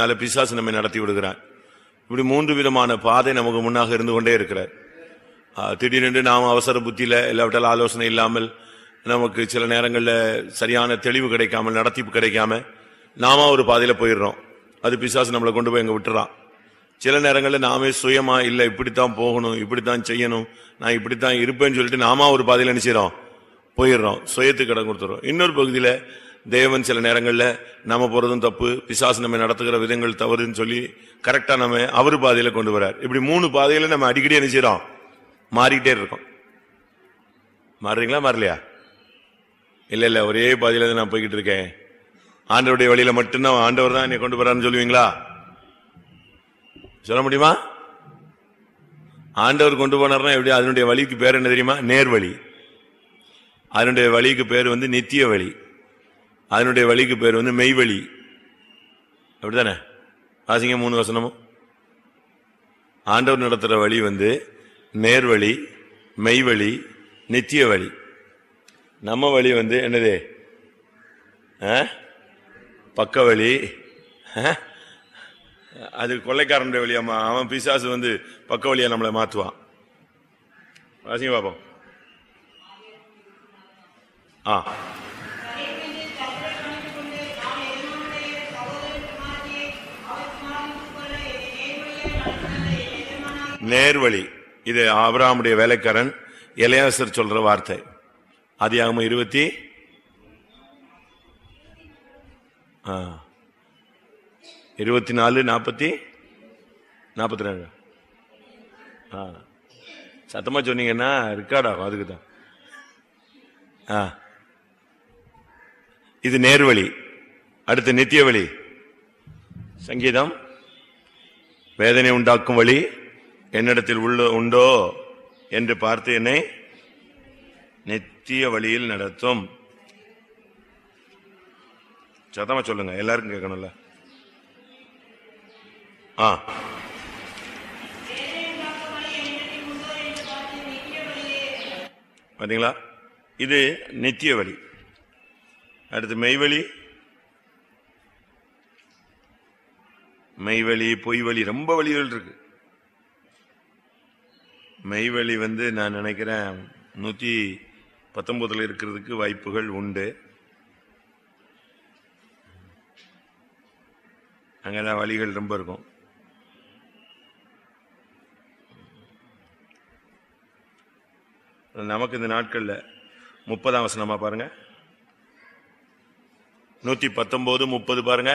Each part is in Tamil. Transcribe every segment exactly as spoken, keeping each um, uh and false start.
பின்னால பிசாசு நம்மை நடத்தி விடுகிறான். இப்படி மூன்று விதமான பாதை நமக்கு முன்னாக இருந்து கொண்டே இருக்கிறார். திடீரென்று நாம் அவசர புத்தியில இல்லாவிட்டால் ஆலோசனை இல்லாமல் நமக்கு சில நேரங்களில் சரியான தெளிவு கிடைக்காமல் நடத்திப்பு கிடைக்காம நாம ஒரு பாதையில போயிடுறோம். அது பிசாசு நம்மளை கொண்டு போய் எங்க விட்டுறான். சில நேரங்களில் நாமே சுயமா இல்லை இப்படித்தான் போகணும், இப்படித்தான் செய்யணும், நான் இப்படித்தான் இருப்பேன்னு சொல்லிட்டு நாம ஒரு பாதையில நினைச்சிடறோம், போயிடுறோம், சுயத்துக்கு இடம் கொடுத்துறோம். இன்னொரு பகுதியில தேவன் சில நேரங்களில் நம்ம போறதும் தப்பு, பிசாசு நம்ம நடத்துகிற விதங்கள் தவறுன்னு சொல்லி கரெக்டா நம்ம அவரு பாதையில கொண்டு வரார். இப்படி மூணு பாதையில நம்ம அடிக்கடி நினைச்சிடறோம், மாறிக்கிட்டே இருக்கோம். மாறுறீங்களா மாறலையா? இல்ல இல்ல ஒரே பாதையில தான் நான் போய்கிட்டு இருக்கேன், ஆண்டவருடைய வழியில மட்டும்தான் ஆண்டவர் தான் என்னை கொண்டு வரான்னு சொல்லுவீங்களா? சொல்ல முடியுமா? ஆண்டவர் கொண்டு போனார்னா எப்படி? அதனுடைய வழிக்கு பேர் என்ன தெரியுமா? நேர்வழி. அதனுடைய வழிக்கு பேர் வந்து நித்திய வழி. அதனுடைய வழிக்கு பேர் வந்து மெய்வழி. அப்படித்தானே? வாசிங்க மூணு வசனமும். ஆண்டவர் நடத்துற வழி வந்து நேர்வழி, மெய்வழி, நித்திய வழி. நம்ம வழி வந்து என்னது? பக்க வழி. அது கொள்ளைக்காரனுடைய வழியாமா? அவன் பிசாசு வந்து பக்க வழியா நம்மளை மாத்துவான். வாசிங்க பாப்போம். ஆ நேர்வழி. இது ஆபிரகாமுடைய வேலைக்காரன் எலியாசர் சொல்ற வார்த்தை. ஆதியாகமம் இருபத்தி இருபத்தி நாலு நாற்பத்தி நாற்பத்தி ரெண்டு சத்தமா சொன்னீங்கன்னா ரெக்கார்ட் ஆகும். அதுக்கு தான் இது நேர்வழி. அடுத்து நித்திய வழி. சங்கீதம், வேதனை உண்டாக்கும் வழி என்னிடத்தில் உள்ள உண்டோ என்று பார்த்து என்னை நித்திய வழியில் நடத்தும். சத்தமா சொல்லுங்க, எல்லாருக்கும் கேட்கணும்ல. ஆ பாத்தீங்களா? இது நித்திய வழி. அடுத்து மெய்வழி. மெய்வழி, பொய்வழி, ரொம்ப வழிகள் இருக்கு. மெய்வழி வந்து நான் நினைக்கிறேன் நூத்தி பத்தொன்பதுல இருக்கிறதுக்கு வாய்ப்புகள் உண்டு. அங்கதான் வழிகள் ரொம்ப இருக்கும். நமக்கு இந்த நாட்கள்ல முப்பதாம் வசனமா பாருங்க. நூத்தி பத்தொன்பது முப்பது பாருங்க.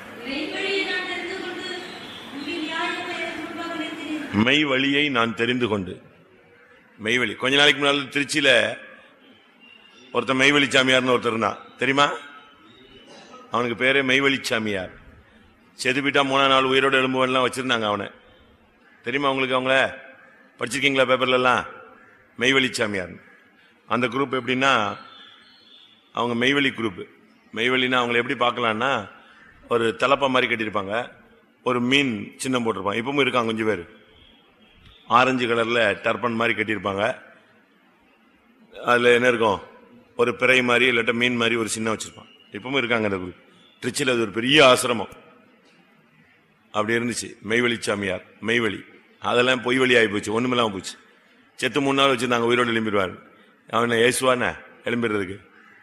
மெய் வழியை நான் தெரிந்து கொண்டு. மெய்வழி. கொஞ்ச நாளைக்கு முன்னாள் திருச்சியில ஒருத்தர் மெய்வழி சாமியார்னு ஒருத்தர் இருந்தான், தெரியுமா? அவனுக்கு பேரே மெய்வழி சாமியார். செதுப்பிட்டா மூணாம் நாள் உயிரோடு எலும்புலாம் வச்சிருந்தாங்க அவனை. தெரியுமா உங்களுக்கு? அவங்கள படிச்சிருக்கீங்களா பேப்பர்ல எல்லாம்? மெய்வழி சாமியார். அந்த குரூப் எப்படின்னா, அவங்க மெய்வழி குரூப். மெய்வழின்னா அவங்களை எப்படி பார்க்கலான்னா, ஒரு தலப்பா மாதிரி கட்டியிருப்பாங்க, ஒரு மீன் சின்னம் போட்டிருப்பாங்க. இப்பவும் இருக்காங்க கொஞ்சம் பேர். ஆரஞ்சு கலர்ல டர்பன் மாதிரி கட்டியிருப்பாங்க. அதுல என்ன இருக்கும்? ஒரு பிறை மாதிரி இல்லாட்ட மீன் மாதிரி ஒரு சின்னம் வச்சிருப்பான். இப்பவும் இருக்காங்க அந்த குரூப். திருச்சியில் அது ஒரு பெரிய ஆசிரமம். அப்படி இருந்துச்சு மெய்வழி சாமியார். மெய்வழி அதெல்லாம் பொய் வழி ஆகி போச்சு, ஒண்ணுமில்லாம போச்சு. செத்து மூணு நாள் வச்சு நாங்க உயிரோடு எழும்பிடுவாரு. அவனை ஏசுவான எழும்பிடுறதுக்கு.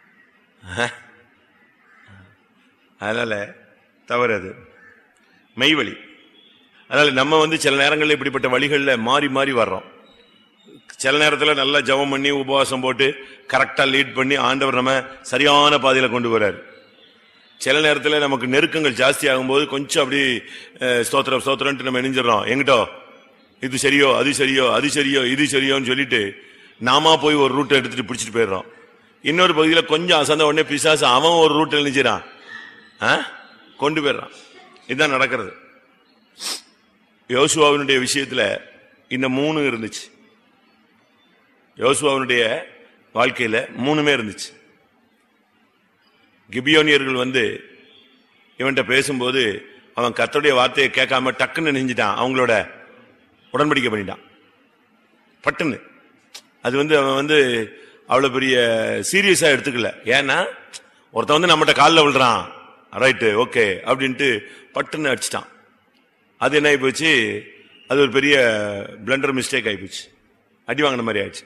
அதனால தவறு அது மெய்வழி. அதனால நம்ம வந்து சில நேரங்களில் இப்படிப்பட்ட வழிகளில் மாறி மாறி வர்றோம். சில நேரத்தில் நல்லா ஜெபம் பண்ணி உபவாசம் போட்டு கரெக்டா லீட் பண்ணி ஆண்டவர் நம்ம சரியான பாதையில கொண்டு வர்றாரு. சில நேரத்தில் நமக்கு நெருக்கங்கள் ஜாஸ்தி ஆகும்போது கொஞ்சம் அப்படி ஸ்தோத்திரம் ஸ்தோத்திரம்ட்டு நம்ம நெஞ்சிடறோம். எங்கிட்டோ இது சரியோ அது சரியோ அது சரியோ இது சரியோன்னு சொல்லிட்டு நாம போய் ஒரு ரூட்டை எடுத்துட்டு பிடிச்சிட்டு போயிடுறோம். இன்னொரு பகுதியில் கொஞ்சம் அசந்த உடனே பிசாசு அவன் ஒரு ரூட்டில் நினைச்சிடான், கொண்டு போயிடுறான். இதுதான் நடக்கிறது. யோசுவாவினுடைய விஷயத்துல இந்த மூணு இருந்துச்சு. யோசுவாவினுடைய வாழ்க்கையில மூணுமே இருந்துச்சு. கிபியோனியர்கள் வந்து இவன்கிட்ட பேசும்போது அவன் கர்த்தருடைய வார்த்தையை கேட்காம டக்குன்னு நெஞ்சிட்டான், அவங்களோட உடன்படிக்கை பண்ணிட்டான் பட்டுன்னு. அது வந்து அவன் வந்து அவ்வளவு பெரிய சீரியஸா எடுத்துக்கல. ஏன்னா ஒருத்தன் வந்து நம்மகிட்ட காலில் விழுறான், ரைட்டு ஓகே அப்படின்ட்டு பட்டுன்னு அடிச்சிட்டான். அது என்ன ஆகி போச்சு, அது ஒரு பெரிய பிளண்டர் மிஸ்டேக் ஆகி போச்சு, அடி வாங்கின மாதிரி ஆயிடுச்சு.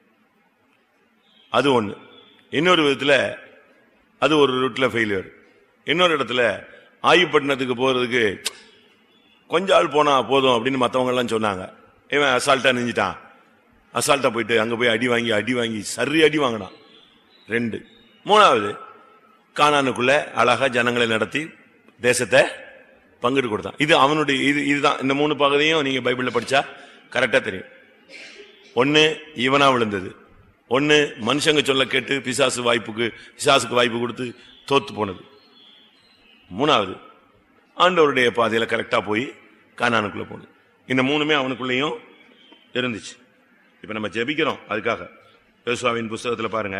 அது ஒண்ணு. இன்னொரு விதத்துல அது ஒரு ரூட்ல ஃபெயிலியர். இன்னொரு இடத்துல ஆயுப்பட்டினத்துக்கு போறதுக்கு கொஞ்ச ஆள் போனா போதும் அப்படின்னு மற்றவங்க எல்லாம் சொன்னாங்க. இவன் அசால்ட்டா நெஞ்சிட்டான். அசால்ட்டா போயிட்டு அங்க போய் அடி வாங்கி அடி வாங்கி சரி அடி வாங்கினான். ரெண்டு. மூணாவது, கானானுக்குள்ள அழகா ஜனங்களை நடத்தி தேசத்தை பங்கிட்டு கொடுத்தான். இது அவனுடைய இது இதுதான். இந்த மூணு பகுதியும் நீங்க பைபிள்ல படிச்சா கரெக்டா தெரியும். ஒன்னு இவனா விழுந்தது, ஒன்னு மனுஷங்க சொல்ல கேட்டு பிசாசு வாய்ப்புக்கு பிசாசுக்கு வாய்ப்பு கொடுத்து தோத்து போனது, மூணாவது ஆண்டவருடைய பாதையில கரெக்டா போய் கானானுக்குள்ள போனது. இந்த மூணுமே அவனுக்குள்ளேயும் இருந்துச்சு. இப்ப நம்ம ஜெபிக்கிறோம் அதுக்காக. யோசுவாவின் புஸ்தகத்துல பாருங்க,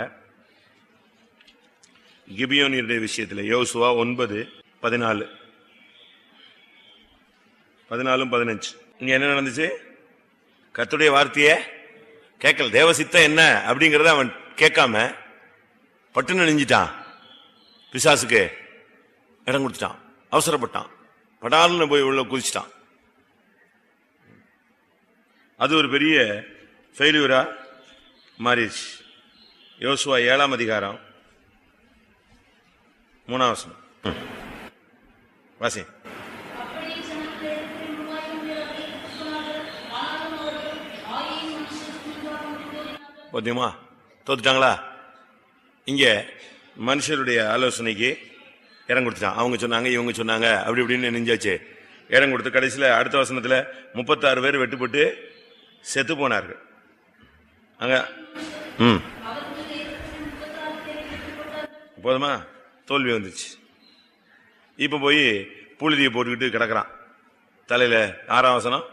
கிபியோனியருடைய விஷயத்துல யோசுவா ஒன்பது பதினாலு பதினாலும் பதினஞ்சு. இங்க என்ன நடந்துச்சு? கர்த்தருடைய வார்த்தையே கேட்கல. தேவசித்தம் என்ன அப்படிங்கறத அவன் கேட்காம பட்டுன்னு நெஞ்சிட்டான். பிசாசுக்கு இடம் கொடுத்துட்டான், அவசரப்பட்டான், படால்னு போய் உள்ள குதிச்சிட்டான். அது ஒரு பெரிய ஃபெயிலியரா மாறிடுச்சு. யோசுவா ஏழாம் அதிகாரம் மூணாம் வசனம் வாசி. போத்தியமா தோத்துட்டாங்களா? இங்க மனுஷருடைய ஆலோசனைக்கு இடம் கொடுத்துட்டான். அவங்க சொன்னாங்க, இவங்க சொன்னாங்க, அப்படி இப்படின்னு நெஞ்சாச்சு. இடம் கொடுத்து கடைசியில அடுத்த வசனத்துல முப்பத்தாறு பேர் வெட்டுப்பட்டு செத்து போனார்கள். அங்க ம் போதுமா? தோல்வி வந்துச்சு. இப்ப போய் புழுதியை போட்டுக்கிட்டு கிடக்குறான் தலையில. ஆறாம் வசனம்,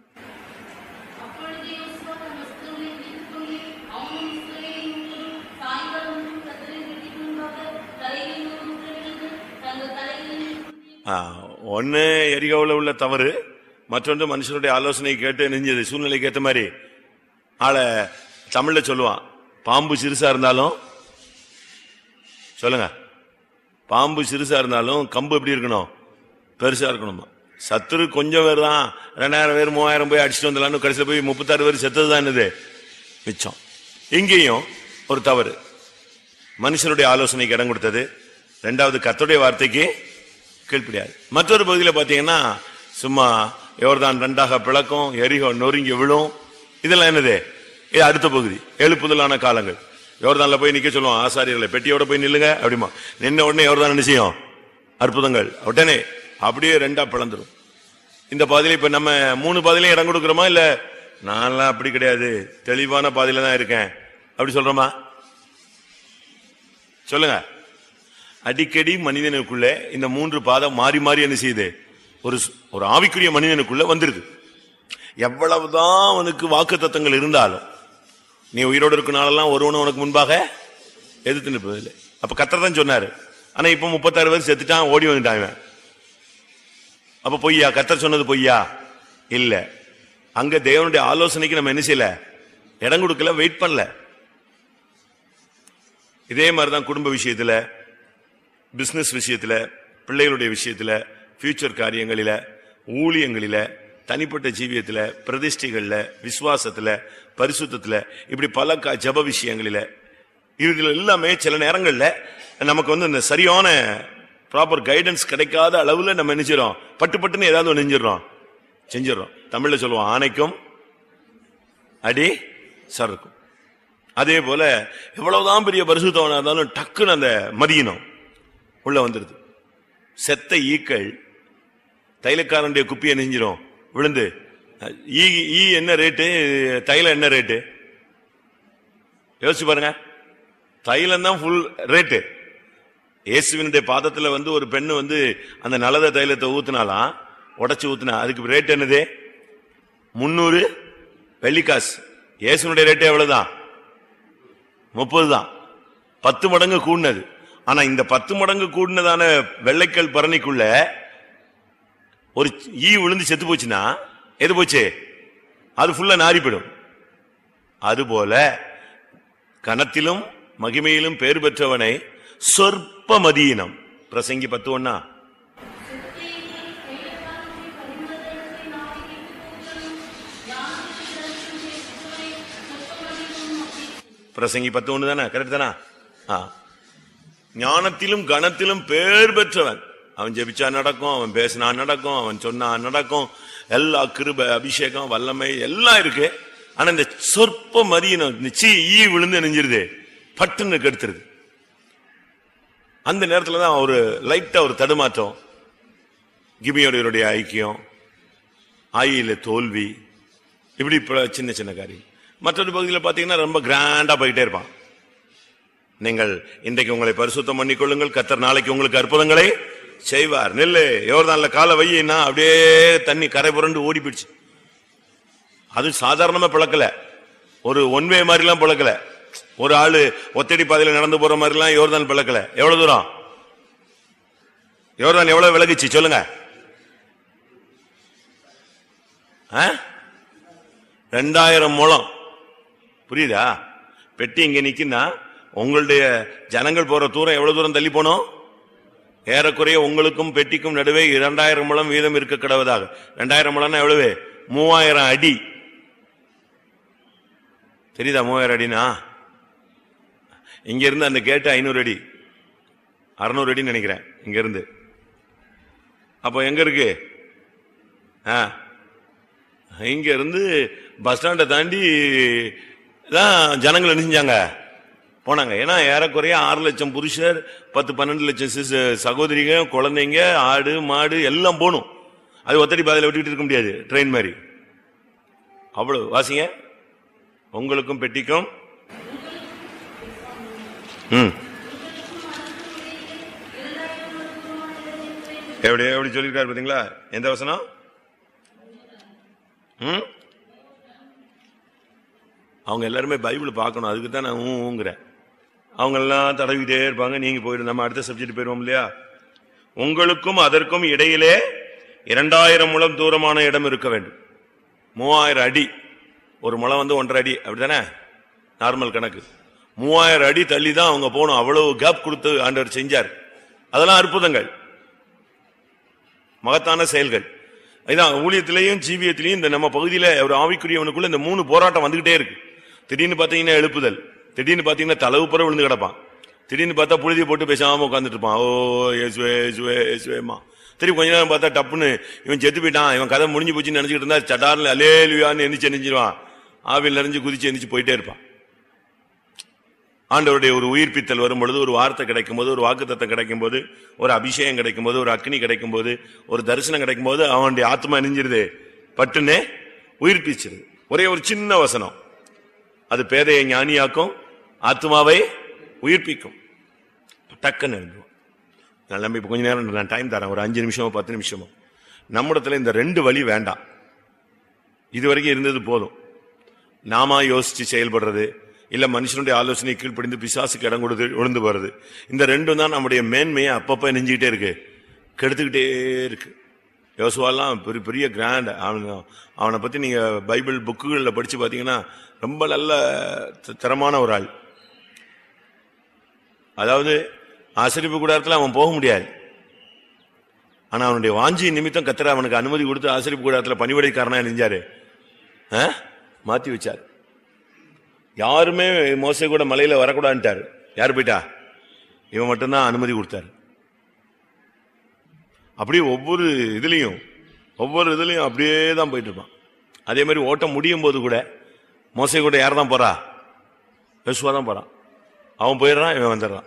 ஒன்னு எரிகோவில் உள்ள தவறு, மற்றொன்று மனுஷனுடைய ஆலோசனை கேட்டு நெஞ்சது. சூழ்நிலைக்கு ஏற்ற மாதிரி ஆளை தமிழ்ல சொல்லுவான், பாம்பு சிறுசா இருந்தாலும் சொல்லுங்க, பாம்பு சிறுசா இருந்தாலும் கம்பு எப்படி இருக்கணும்? பெருசா இருக்கணுமா. சத்துரு கொஞ்சம் பேர் தான், ரெண்டாயிரம் பேர் மூவாயிரம் போய் அடிச்சுட்டு வந்தலான்னு கடைசியில் போய் முப்பத்தாறு பேர் செத்ததுதான் என்னது மிச்சம். இங்கேயும் ஒரு தவறு, மனுஷனுடைய ஆலோசனைக்கு இடம் கொடுத்தது. ரெண்டாவது, கர்த்தருடைய வார்த்தைக்கு கீழ்ப்படியாது. மற்றொரு பகுதியில் பாத்தீங்கன்னா சும்மா யோர்தான் ரெண்டாக பிளக்கும், எரிகோ நொறுங்கி விழும். இதெல்லாம் என்னது? இது அடுத்த பகுதி, எழுப்புதலான காலங்கள். யோர்தான்ல போய் நிக்க சொல்லுவோம் ஆசாரியர்களை, பெட்டியோட போய் நில்லுங்க அப்படிமா. நின்ன உடனே யோர்தான் என்ன செய்யும்? அற்புதங்கள் உடனே அப்படியே ரெண்டா பிளந்துரும். இந்த பாதையில இப்ப நம்ம மூணு பாதையிலையும் இடம் கொடுக்கிறோமா? இல்ல நான்லாம் அப்படி கிடையாது, தெளிவான பாதையில தான் இருக்கேன் அப்படி சொல்றோமா? சொல்லுங்க. அடிக்கடி மனிதனுக்குள்ள இந்த மூன்று பாதம் மாறி மாறி என்ன செய்யுது? ஒரு ஒரு ஆவிக்குரிய மனிதனுக்குள்ள வந்துருது. எவ்வளவுதான் அவனுக்கு வாக்கு தத்தங்கள் இருந்தாலும், நீ உயிரோடு இருக்கனாலெல்லாம் ஒருவனும் உனக்கு முன்பாக எதிர்த்து நிற்பதில்லை. அப்ப கர்த்தர் தான் சொன்னாரு. ஆனா இப்ப முப்பத்தாறு பேர் செத்துட்டான், ஓடி வந்துட்டான். அப்ப பொய்யா? கர்த்தர் சொன்னது பொய்யா? இல்ல. அங்க தேவனுடைய ஆலோசனைக்கு நம்ம என்ன செய்யல? இடம் கொடுக்கல, வெயிட் பண்ணல. இதே மாதிரிதான் குடும்ப விஷயத்துல, பிசினஸ் விஷயத்துல, பிள்ளைகளுடைய விஷயத்துல, ஃபியூச்சர் காரியங்களில, ஊழியங்களில, தனிப்பட்ட ஜீவியத்துல, பிரதிஷ்டைகள்ல, விசுவாசத்துல, பரிசுத்தத்துல, இப்படி பல ஜப விஷயங்களில, இதுல எல்லாமே சில நேரங்கள்ல நமக்கு வந்து இந்த சரியான ப்ராப்பர் கைடன்ஸ் கிடைக்காத அளவுல நம்ம நினைச்சிடறோம், பட்டு பட்டுன்னு ஏதாவது ஒன்று நெஞ்சிடறோம், செஞ்சிடறோம். தமிழ்ல சொல்லுவோம், ஆணைக்கும் அடி சறுக்கும். அதே போல எவ்வளவுதான் பெரிய பரிசுத்தவனா இருந்தாலும் டக்குன்னு அந்த மதியினம் உள்ள வந்துருது. செத்த ஈக்கள் தைலக்காரனுடைய குப்பியை நெஞ்சிரும் விழுந்து. ஈ ஈ என்ன ரேட்டு, தைலம் என்ன ரேட்டு யோசிச்சு பாருங்க. தைலம் தான் ஃபுல் ரேட்டு. இயேசுவினுடைய பாதத்துல வந்து ஒரு பெண்ணு வந்து அந்த நலத தைலத்தை ஊத்துனாலாம், உடச்சு ஊத்துனா, அதுக்கு ரேட் என்னது? முன்னூறு வெள்ளிக்காசு. இயேசுனுடைய ரேட்டு எவ்வளவுதான்? முப்பது தான். பத்து மடங்கு கூடினது. ஆனா இந்த பத்து மடங்கு கூடினதான வெள்ளைக்கல் பரணிக்குள்ள ஒரு ஈ விழுந்து செத்து போச்சுன்னா எது போச்சு? அது ஃபுல்லா நாரிப்படும். அதுபோல கனத்திலும் மகிமையிலும் பேர் பெற்றவனை சொற்ப மதியினம், பிரசங்கி பத்து ஒண்ணா? பிரசங்கி பத்து ஒண்ணு தானே? கரெக்ட் தானா? ஞானத்திலும் கனத்திலும் பேர் பெற்றவன். அவன் ஜெபிச்சா நடக்கும், அவன் பேசினா நடக்கும், அவன் சொன்னா நடக்கும். எல்லா கிருபை, அபிஷேகம், வல்லமை எல்லாம் இருக்கு. ஆனா இந்த சொற்ப மதியினம் நிச்சயம் ஈ விழுந்து நெஞ்சிருது, பட்டுன்னு கெடுத்துருது. அந்த நேரத்துலதான் ஒரு லைட்டா ஒரு தடுமாற்றம், கிபியோடைய ஐக்கியம், ஆயில தோல்வி, இப்படி சின்ன சின்ன காரியம். மற்றொரு பகுதியில் பாத்தீங்கன்னா ரொம்ப கிராண்டா போயிட்டே இருப்பான். நீங்கள் இன்றைக்கு உங்களை பரிசுத்தம் பண்ணிக்கொள்ளுங்கள், கர்த்தர் நாளைக்கு உங்களுக்கு அற்புதங்களை செய்வார். நெல்லு யோர்தான்ல கால வையினா அப்படியே தண்ணி கரை புரண்டு ஓடி போயிடுச்சு. அது சாதாரணமா பிளக்கல, ஒரு ஒன்வே மாதிரி எல்லாம் பிளக்கல. ஒரு ஆளு ஒத்தடி பாதையில நடந்து போற மாதிரி எல்லாம் யோர்தான் பிளக்கல. எவ்வளவு தூரம் யோர்தான் எவ்வளவு விலகுச்சு சொல்லுங்க? ரெண்டாயிரம் முழம். புரியுதா? பெட்டி இங்க நிக்கினா உங்களுடைய ஜனங்கள் போற தூரம் எவ்வளவு தூரம் தள்ளி போனோம்? ஏறக்குறைய உங்களுக்கும் பெட்டிக்கும் நடுவே இரண்டாயிரம் முழம் வீதம் இருக்க கிடவதாக. இரண்டாயிரம் முழம்னா எவ்வளவு? மூவாயிரம் அடி. தெரியுதா மூவாயிரம் அடினா? இங்க இருந்து அந்த கேட்டு ஐநூறு அடி, அறுநூறு அடின்னு நினைக்கிறேன் இங்க இருந்து. அப்போ எங்க இருக்கு? இங்க இருந்து பஸ் ஸ்டாண்டை தாண்டி தான் ஜனங்கள் என்ன செஞ்சாங்க? போனாங்க. ஏன்னா ஏறக்குறைய ஆறு லட்சம் புருஷர், பத்து பன்னெண்டு லட்சம் சகோதரிகள், குழந்தைங்க, ஆடு மாடு எல்லாம் போகணும். அது ஒத்தடி பாதையில விட்டுக்கிட்டு இருக்க முடியாது, ட்ரெயின் மாதிரி. அவ்வளவு வாசிங்க. உங்களுக்கும் பெட்டிக்கும் ம் எப்படி எப்படி சொல்லியிருக்காரு பாத்தீங்களா? எந்த வசனம்? ம் அவங்க எல்லாருமே பைபிள் பார்க்கணும், அதுக்கு தான் நான் ஊங்குறேன். அவங்க எல்லாம் தடவிட்டே இருப்பாங்க, நீங்க போயிடு. நம்ம அடுத்த சப்ஜெக்ட் போயிடுவோம் இல்லையா? உங்களுக்கும் அதற்கும் இடையிலே இரண்டாயிரம் முழம் தூரமான இடம் இருக்க வேண்டும். மூவாயிரம் அடி. ஒரு முழம் வந்து ஒன்றரை அடி, அப்படித்தானே நார்மல் கணக்கு. மூவாயிரம் அடி தள்ளி தான் அவங்க போகணும். அவ்வளவு கேப் கொடுத்து ஆண்டவர் செஞ்சார். அதெல்லாம் அற்புதங்கள், மகத்தான செயல்கள். இதான் ஊழியத்திலையும் ஜீவியத்திலையும் இந்த நம்ம பகுதியில ஒரு ஆவிக்குரியவனுக்குள்ள இந்த மூணு போராட்டம் வந்துகிட்டே இருக்கு. திடீர்னு பாத்தீங்கன்னா எழுப்புதல், திடீர்னு பாத்தீங்கன்னா தலவுப்புற விழுந்து கிடப்பான், திடீர்னு பார்த்தா புழுதியை போட்டு பேசாம உட்காந்துட்டு இருப்பான். ஓ ஏசுவே ஏசுவே ஏசுவேமா. திரும்பி கொஞ்ச நேரம் பார்த்தா டப்புன்னு இவன் செத்து போயிட்டான், இவன் கதை முடிஞ்சு போச்சுன்னு நினைச்சுக்கிட்டு இருந்தா சட்டார்ல அலேலுயான்னு எந்திரிச்சு எந்திரிச்சிருவான், ஆவில் நிறைஞ்சு குதிச்சு எந்திரிச்சு போயிட்டே இருப்பான். ஆண்டவருடைய ஒரு உயிர்ப்பித்தல் வரும் பொழுது, ஒரு வார்த்தை கிடைக்கும் போது, ஒரு வாக்குத்தத்தம் கிடைக்கும் போது, ஒரு அபிஷேகம் கிடைக்கும் போது, ஒரு அக்னி கிடைக்கும் போது, ஒரு தரிசனம் கிடைக்கும் போது அவனுடைய ஆத்மா நெஞ்சிருது, பட்டுன்னு உயிர்ப்பிச்சிருது. ஒரே ஒரு சின்ன வசனம் அது பேதையை ஞானியாக்கும், ஆத்மாவை உயிர்ப்பிக்கும். டக்குன்னு எழுதுவோம். நான் நம்பி கொஞ்ச நேரம் நான் டைம் தரேன், ஒரு அஞ்சு நிமிஷமோ பத்து நிமிஷமோ. நம்மிடத்துல இந்த ரெண்டு வழி வேண்டாம். இதுவரைக்கும் இருந்தது போதும். நாம யோசிச்சு செயல்படுறது, இல்ல மனுஷனுடைய ஆலோசனை கீழ்ப்படிந்து பிசாசுக்கு இடம் கொடுத்து விழுந்து போறது, இந்த ரெண்டும் தான் நம்முடைய மேன்மையை அப்பப்ப நெஞ்சுக்கிட்டே இருக்கு, கெடுத்துக்கிட்டே இருக்கு. யோசுவாலாம் பெரிய பெரிய கிராண்ட். அவன் அவனை பத்தி நீங்க பைபிள் புக்குகளில் படிச்சு பாத்தீங்கன்னா ரொம்ப நல்ல தரமான ஒரு ஆள். அதாவது ஆசரிப்பு கூடாரத்தில் அவன் போக முடியாது, ஆனா அவனுடைய வாஞ்சி நிமித்தம் கர்த்தர் அவனுக்கு அனுமதி கொடுத்து ஆசரிப்பு கூடாரத்தில் பணிவிடைக்காரனா நெஞ்சாரு மாத்தி வச்சாரு. யாருமே மோசே கூட மலையில வரக்கூடாதுட்டாரு. யாரு போயிட்டா? இவன் மட்டும்தான் அனுமதி கொடுத்தாரு. அப்படியே ஒவ்வொரு இதுலயும் ஒவ்வொரு இதுலயும் அப்படியே தான் போயிட்டு இருப்பான். அதே மாதிரி ஓட்டம் முடியும் போது கூட மோசே கூட யார் தான் போறா? யோசுவா தான் போறான். அவன் போயிடுறான், இவன் வந்துடுறான்.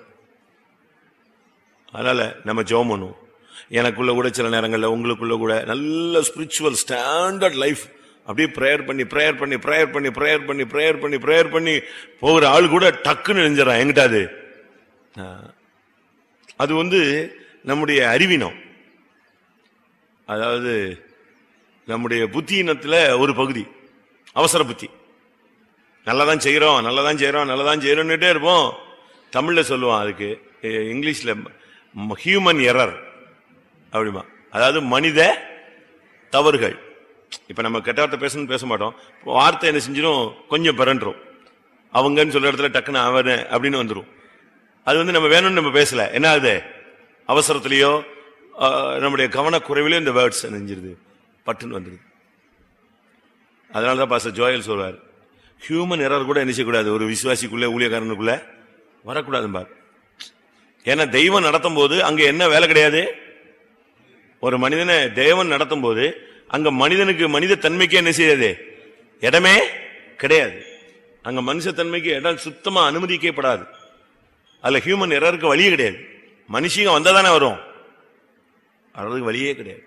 அதனால நம்ம ஜெபம் பண்ணுவோம். எனக்குள்ள கூட சில நேரங்களில் உங்களுக்குள்ள கூட நல்ல ஸ்பிரிச்சுவல் ஸ்டாண்டர்ட் லைஃப் அப்படியே பிரேயர் பண்ணி பிரேயர் பண்ணி பிரேயர் பண்ணி பிரேயர் பண்ணி பிரேயர் பண்ணி பிரேயர் பண்ணி போகிற ஆள் கூட டக்குன்னு நெஞ்சிடறான். எங்கிட்ட அது அது வந்து நம்முடைய அறிவினம், அதாவது நம்முடைய புத்தியினத்துல ஒரு பகுதி, அவசர புத்தி. நல்லதான் செய்யறோம் நல்லதான் செய்யறோம் நல்லதான் செய்யறோம்னுட்டே இருப்போம். தமிழ்ல சொல்லுவான் அதுக்கு, இங்கிலீஷ்ல ஹியூமன் எரர் அப்படிமா, அதாவது மனித தவறுகள். இப்ப நம்ம கெட்ட வார்த்தை பேசணும்னு பேச மாட்டோம், வார்த்தை என்ன செஞ்சிடும், கொஞ்சம் பிறன்றோம். அவங்கன்னு சொல்ற இடத்துல டக்குன்னு அவன் அப்படின்னு வந்துடும். அது வந்து நம்ம வேணும்னு நம்ம பேசல, என்ன ஆகுது, அவசரத்திலேயோ நம்முடைய கவனக்குறைவிலே இந்த வேர்ட்ஸ் நெஞ்சிருது, பட்டுன்னு வந்துருது. அதனாலதான் பாஸ்டர் ஜோயல் சொல்வார், ஹியூமன் எரர் கூட என்ன செய்யக்கூடாது, ஒரு விசுவாசிக்குள்ள ஊழியக்காரனுக்குள்ள வரக்கூடாது பார். ஏன்னா தெய்வம் நடத்தும் போது அங்க என்ன வேலை கிடையாது. ஒரு மனிதனை தேவன் நடத்தும் போது அங்க மனிதனுக்கு மனித தன்மைக்கு என்ன செய்யாது, இடமே கிடையாது. அங்க மனுஷ தன்மைக்கு இடம் சுத்தமா அனுமதிக்கப்படாது. அதுல ஹியூமன் எரருக்கு வழியே கிடையாது. மனுஷங்க வந்தாதானே வரும், அதுக்கு வழியே கிடையாது.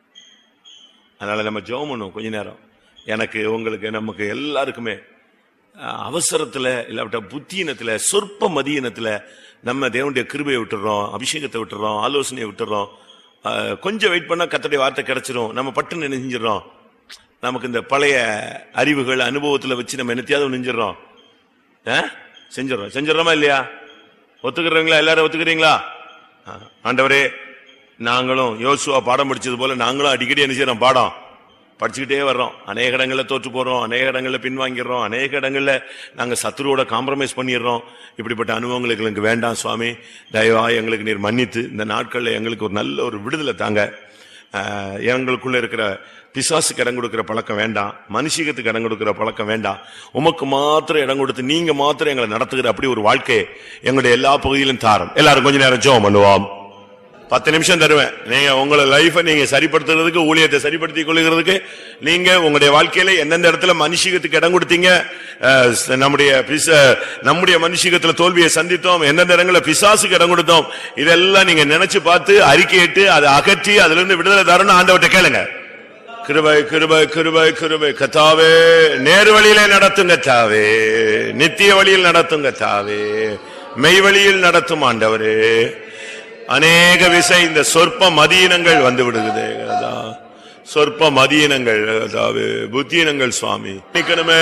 அதனால நம்ம ஜெபம் பண்ணுவோம் கொஞ்ச நேரம். எனக்கு, உங்களுக்கு, நமக்கு எல்லாருக்குமே அவசரத்துல இல்லாவிட்ட புத்தியினத்துல, சொற்ப மதியினத்துல நம்ம தேவனுடைய கிருபையை விட்டுறோம், அபிஷேகத்தை விட்டுறோம், ஆலோசனையை விட்டுறோம். கொஞ்சம் வெயிட் பண்ணா கர்த்தருடைய வார்த்தை கிடைச்சிரும், நம்ம பட்டுன்னு நெஞ்சிடறோம். நமக்கு இந்த பழைய அறிவுகள் அனுபவத்துல வச்சு நம்ம என்னத்தையாவது நெஞ்சிடறோம், செஞ்சிடறோம். செஞ்சிடறோமா இல்லையா? ஒத்துக்கிறீங்களா? எல்லாரும் ஒத்துக்கிறீங்களா? ஆண்டவரே, நாங்களும் யோசுவா பாடம் படிச்சது போல நாங்களும் அடிக்கடி என்ன செய்யறோம், பாடம் படிச்சுக்கிட்டே வர்றோம். அநேக இடங்கள்ல தோற்று போறோம், அநேக இடங்கள்ல பின்வாங்கிடுறோம், அநேக இடங்கள்ல நாங்க சத்துருவோட காம்ப்ரமைஸ் பண்ணிடுறோம். இப்படிப்பட்ட அனுபவங்கள் எங்களுக்கு வேண்டாம் சுவாமி, தயவா எங்களுக்கு நீர் மன்னித்து இந்த நாட்கள்ல எங்களுக்கு ஒரு நல்ல ஒரு விடுதலை தாங்க. எங்களுக்குள்ள இருக்கிற பிசாசுக்கு இடம் கொடுக்கிற பழக்கம் வேண்டாம், மனுஷிகத்துக்கு இடம் கொடுக்கிற பழக்கம் வேண்டாம். உமக்கு மாத்திரம் இடம் கொடுத்து நீங்க மாத்திரம் எங்களை நடத்துகிற அப்படி ஒரு வாழ்க்கை எங்களுடைய எல்லா பகுதியிலும் தாரும். எல்லாரும் கொஞ்ச நேரம் ஜெபம் பண்ணுவோம். பத்து நிமிஷம் தருவேன். நீங்க உங்களை லைஃபை நீங்க சரிப்படுத்துறதுக்கு, ஊழியத்தை சரிப்படுத்திக் கொள்ளுகிறதுக்கு, நீங்க உங்களுடைய வாழ்க்கையில எந்தெந்த இடத்துல மனுஷிகத்துக்கு இடம் கொடுத்தீங்க, நம்முடைய நம்முடைய மனுஷிகத்துல தோல்வியை சந்தித்தோம், எந்தெந்த இடங்களில் பிசாசுக்கு இடம் கொடுத்தோம், இதெல்லாம் நீங்க நினைச்சு பார்த்து அறிக்கையிட்டு அதை அகற்றி அதுல இருந்து விடுதலை தரணும். ஆண்டவர்கிட்ட கேளுங்க. கிருபை கிருபை கிருபை கிருபை கர்த்தாவே, நேரு வழியிலே நடத்துங்க தாவே, நித்திய வழியில் நடத்துங்க தாவே, மெய் வழியில் நடத்தும் ஆண்டவரே. அநேக விசை இந்த சொற்ப மதியினங்கள் வந்து விடுகிறது, சொற்ப மதியினங்கள், அதாவது புத்தியினங்கள். சுவாமி நிக்கணுமே,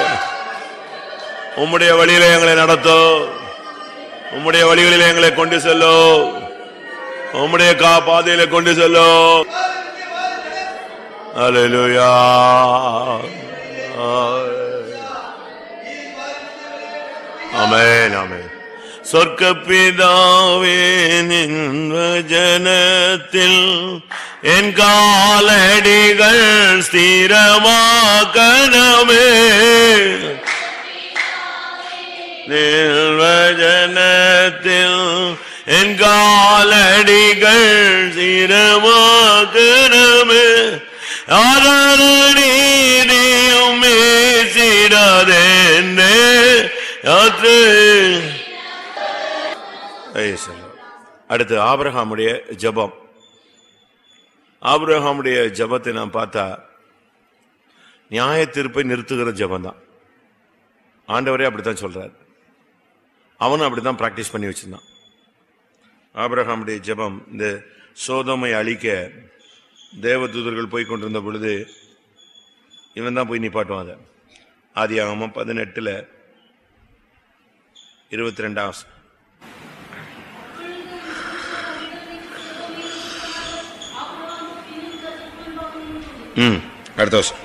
உம்முடைய வழியில எங்களை நடத்தோ, உம்முடைய வழிகளில எங்களை கொண்டு செல்லோ, உம்முடைய கா பாதையில கொண்டு செல்லோ. அல்லேலூயா. ஆமென் ஆமென். சொர்க்க பிதாவே, நின் வசனத்தில் என் காலடிகள் ஸ்திரமாக்கணுமே, நின் வசனத்தில் என் காலடிகள் ஸ்திரமாக்கணுமே. நீதியும் மேசிடாதென்னே யாத்ரே. அடுத்து ஆபிரகாமுடைய ஜெபம். ஆபிரகாமுடைய ஜெபத்தை நாம் பார்த்தா நியாய தீர்ப்பை நிறுத்துகிற ஜெபம் தான். ஆண்டவரே அப்படித்தான் சொல்றார், அவனும் அப்படித்தான் பிராக்டிஸ் பண்ணி வச்சிருந்தான். ஆபிரகாமுடைய ஜெபம், இந்த சோதோமை அழிக்க தேவதூதர்கள் போய் கொண்டிருந்த பொழுது இவன் தான் போய் நிப்பாட்டுவான். அதை ஆதியாகமம் பதினெட்டுல இருபத்தி ரெண்டாம் ம் அடுத்த வருஷம்